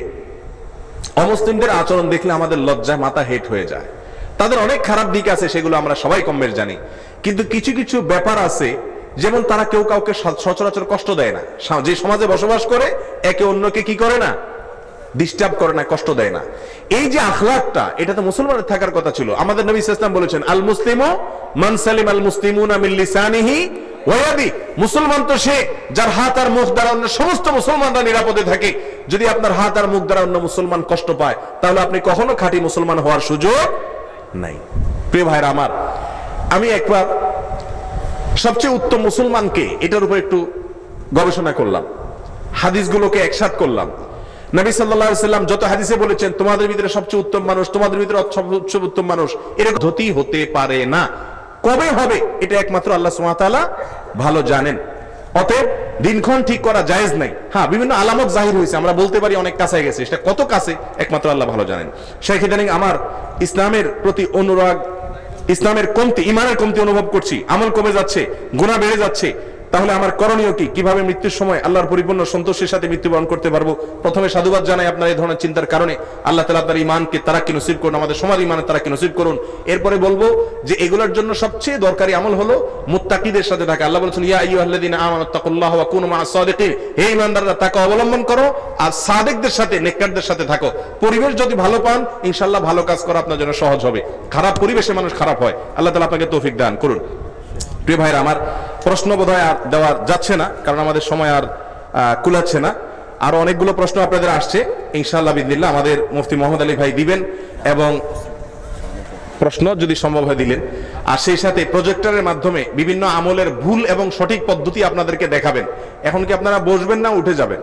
অমুসলিমদের আচরণ দেখলে আমাদের লজ্জায় মাথা হেট হয়ে যায়। তাদের অনেক খারাপ দিক আছে, সেগুলো আমরা সবাই কম বেশ জানি, কিন্তু কিছু কিছু ব্যাপার আছে, যেমন তারা কেউ কাউকে সচরাচর কষ্ট দেয় না, যে সমাজে বসবাস করে একে অন্যকে কি করে না, ডিস্টার্ব করে না, কষ্ট দেয় না। এই যে আখলাকটা, এটা তো মুসলমানের থাকার কথা ছিল। আমাদের নবী সাল্লাল্লাহু আলাইহি ওয়াসাল্লাম বলেছেন, আল মুসলিমু মান সালিম আল মুসলিমুনা মিন লিসানিহি ওয়া ইয়াদি। মুসলমান তো সে যার হাত আর মুখ দ্বারা অন্য সমস্ত মুসলমানরা নিরাপদে থাকে। যদি আপনার হাত আর মুখ দ্বারা অন্য মুসলমান কষ্ট পায়, তাহলে আপনি কখনো খাঁটি মুসলমান হওয়ার সুযোগ নাই। প্রিয় ভাইরা আমার, আমি একবার সবচেয়ে উত্তম মুসলমানকে এটার উপর একটু গবেষণা করলাম, হাদিসগুলোকে একসাথ করলাম। নবী সাল্লাল্লাহু আলাইহি ওয়াসাল্লাম যত হাদিসে বলেছেন তোমাদের ভিতরে সবচেয়ে উত্তম মানুষ, তোমাদের ভিতরে সবচেয়ে উত্তম মানুষ, এরকম হতে হতে পারে না। কবে হবে এটা একমাত্র আল্লাহ সুবহানাহু ওয়া তাআলা ভালো জানেন। অতএব দিনক্ষণ ঠিক করা জায়েজ নাই। হ্যাঁ, বিভিন্ন আলামত জাহির হয়েছে, আমরা বলতে পারি অনেক কাছে গেছে, সেটা কত কাছে একমাত্র আল্লাহ ভালো জানেন। শেখ ইদানিং আমার ইসলামের প্রতি অনুরাগ, ইসলামের কমতি, ইমানের কমতি অনুভব করছি, আমল কমে যাচ্ছে, গুনাহ বেড়ে যাচ্ছে। তাহলে আমার করণীয় কি? কিভাবে মৃত্যুর সময় আল্লাহর পরিপূর্ণ সন্তোষের সাথে মৃত্যুবরণ করতে পারবো? প্রথমে সাধুবাদ জানাই আপনার এই ধরনের চিন্তার কারণে। আল্লাহ তাআলা আপনার ঈমানকে তারাক্কি নসিব করুন, আমাদের সমাজ ঈমানের তারাক্কি নসিব করুন। এরপরে বলবো যে এগুলোর জন্য সবচেয়ে দরকারি আমল হলো মুত্তাকিদের সাথে থাকা। আল্লাহ বলেছেন, ইয়া আইয়ুহাল্লাযীনা আমানুত্তাকুল্লাহ ওয়া কুনু মা'আস সাদিকিন, হে ঈমানদাররা তাকওয়া অবলম্বন করো আর সাদিকদের সাথে, নেককারদের সাথে থাকো। পরিবেশ যদি ভালো পান, ইনশাআল্লাহ ভালো কাজ করা আপনার জন্য সহজ হবে। খারাপ পরিবেশে মানুষ খারাপ হয়। আল্লাহ তাআলা আপনাকে তৌফিক দান করুন। প্রিয় ভাইরা আমার, প্রশ্ন বোধহয় আর দেওয়া যাচ্ছে না, কারণ আমাদের সময় আর কুলাচ্ছে না। আরো অনেকগুলো প্রশ্ন আপনাদের আসছে, ইনশাআল্লাহ বিদিনিল্লাহ আমাদের মুফতি মোহাম্মদ আলী ভাই দিবেন, এবং প্রশ্ন যদি সম্ভব হয় দিলেন। আর সেই সাথে প্রজেক্টরের মাধ্যমে বিভিন্ন আমলের ভুল এবং সঠিক পদ্ধতি আপনাদেরকে দেখাবেন। এখন কি আপনারা বসবেন না উঠে যাবেন?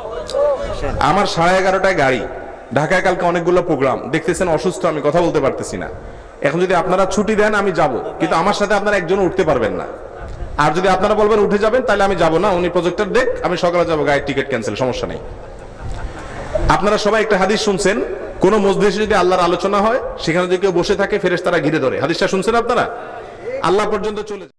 আমার সাড়ে এগারোটায় গাড়ি, ঢাকায় কালকে অনেকগুলো প্রোগ্রাম, দেখতেছেন অসুস্থ, আমি কথা বলতে পারতেছি না। এখন যদি আপনারা ছুটি দেন আমি যাব, কিন্তু আমার সাথে আপনারা একজন উঠতে পারবেন না। আর যদি আপনারা বলবেন উঠে যাবেন, তাহলে আমি যাব না, উনি প্রজেক্টর দেখ, আমি সকালে যাবো, গাড়ির টিকিট ক্যান্সেল, সমস্যা নেই। আপনারা সবাই একটা হাদিস শুনছেন, কোন মজলিসে যদি আল্লাহর আলোচনা হয়, সেখানে যদি কেউ বসে থাকে ফেরেশতারা ঘিরে ধরে। হাদিসটা শুনছেন আপনারা? আল্লাহ পর্যন্ত চলে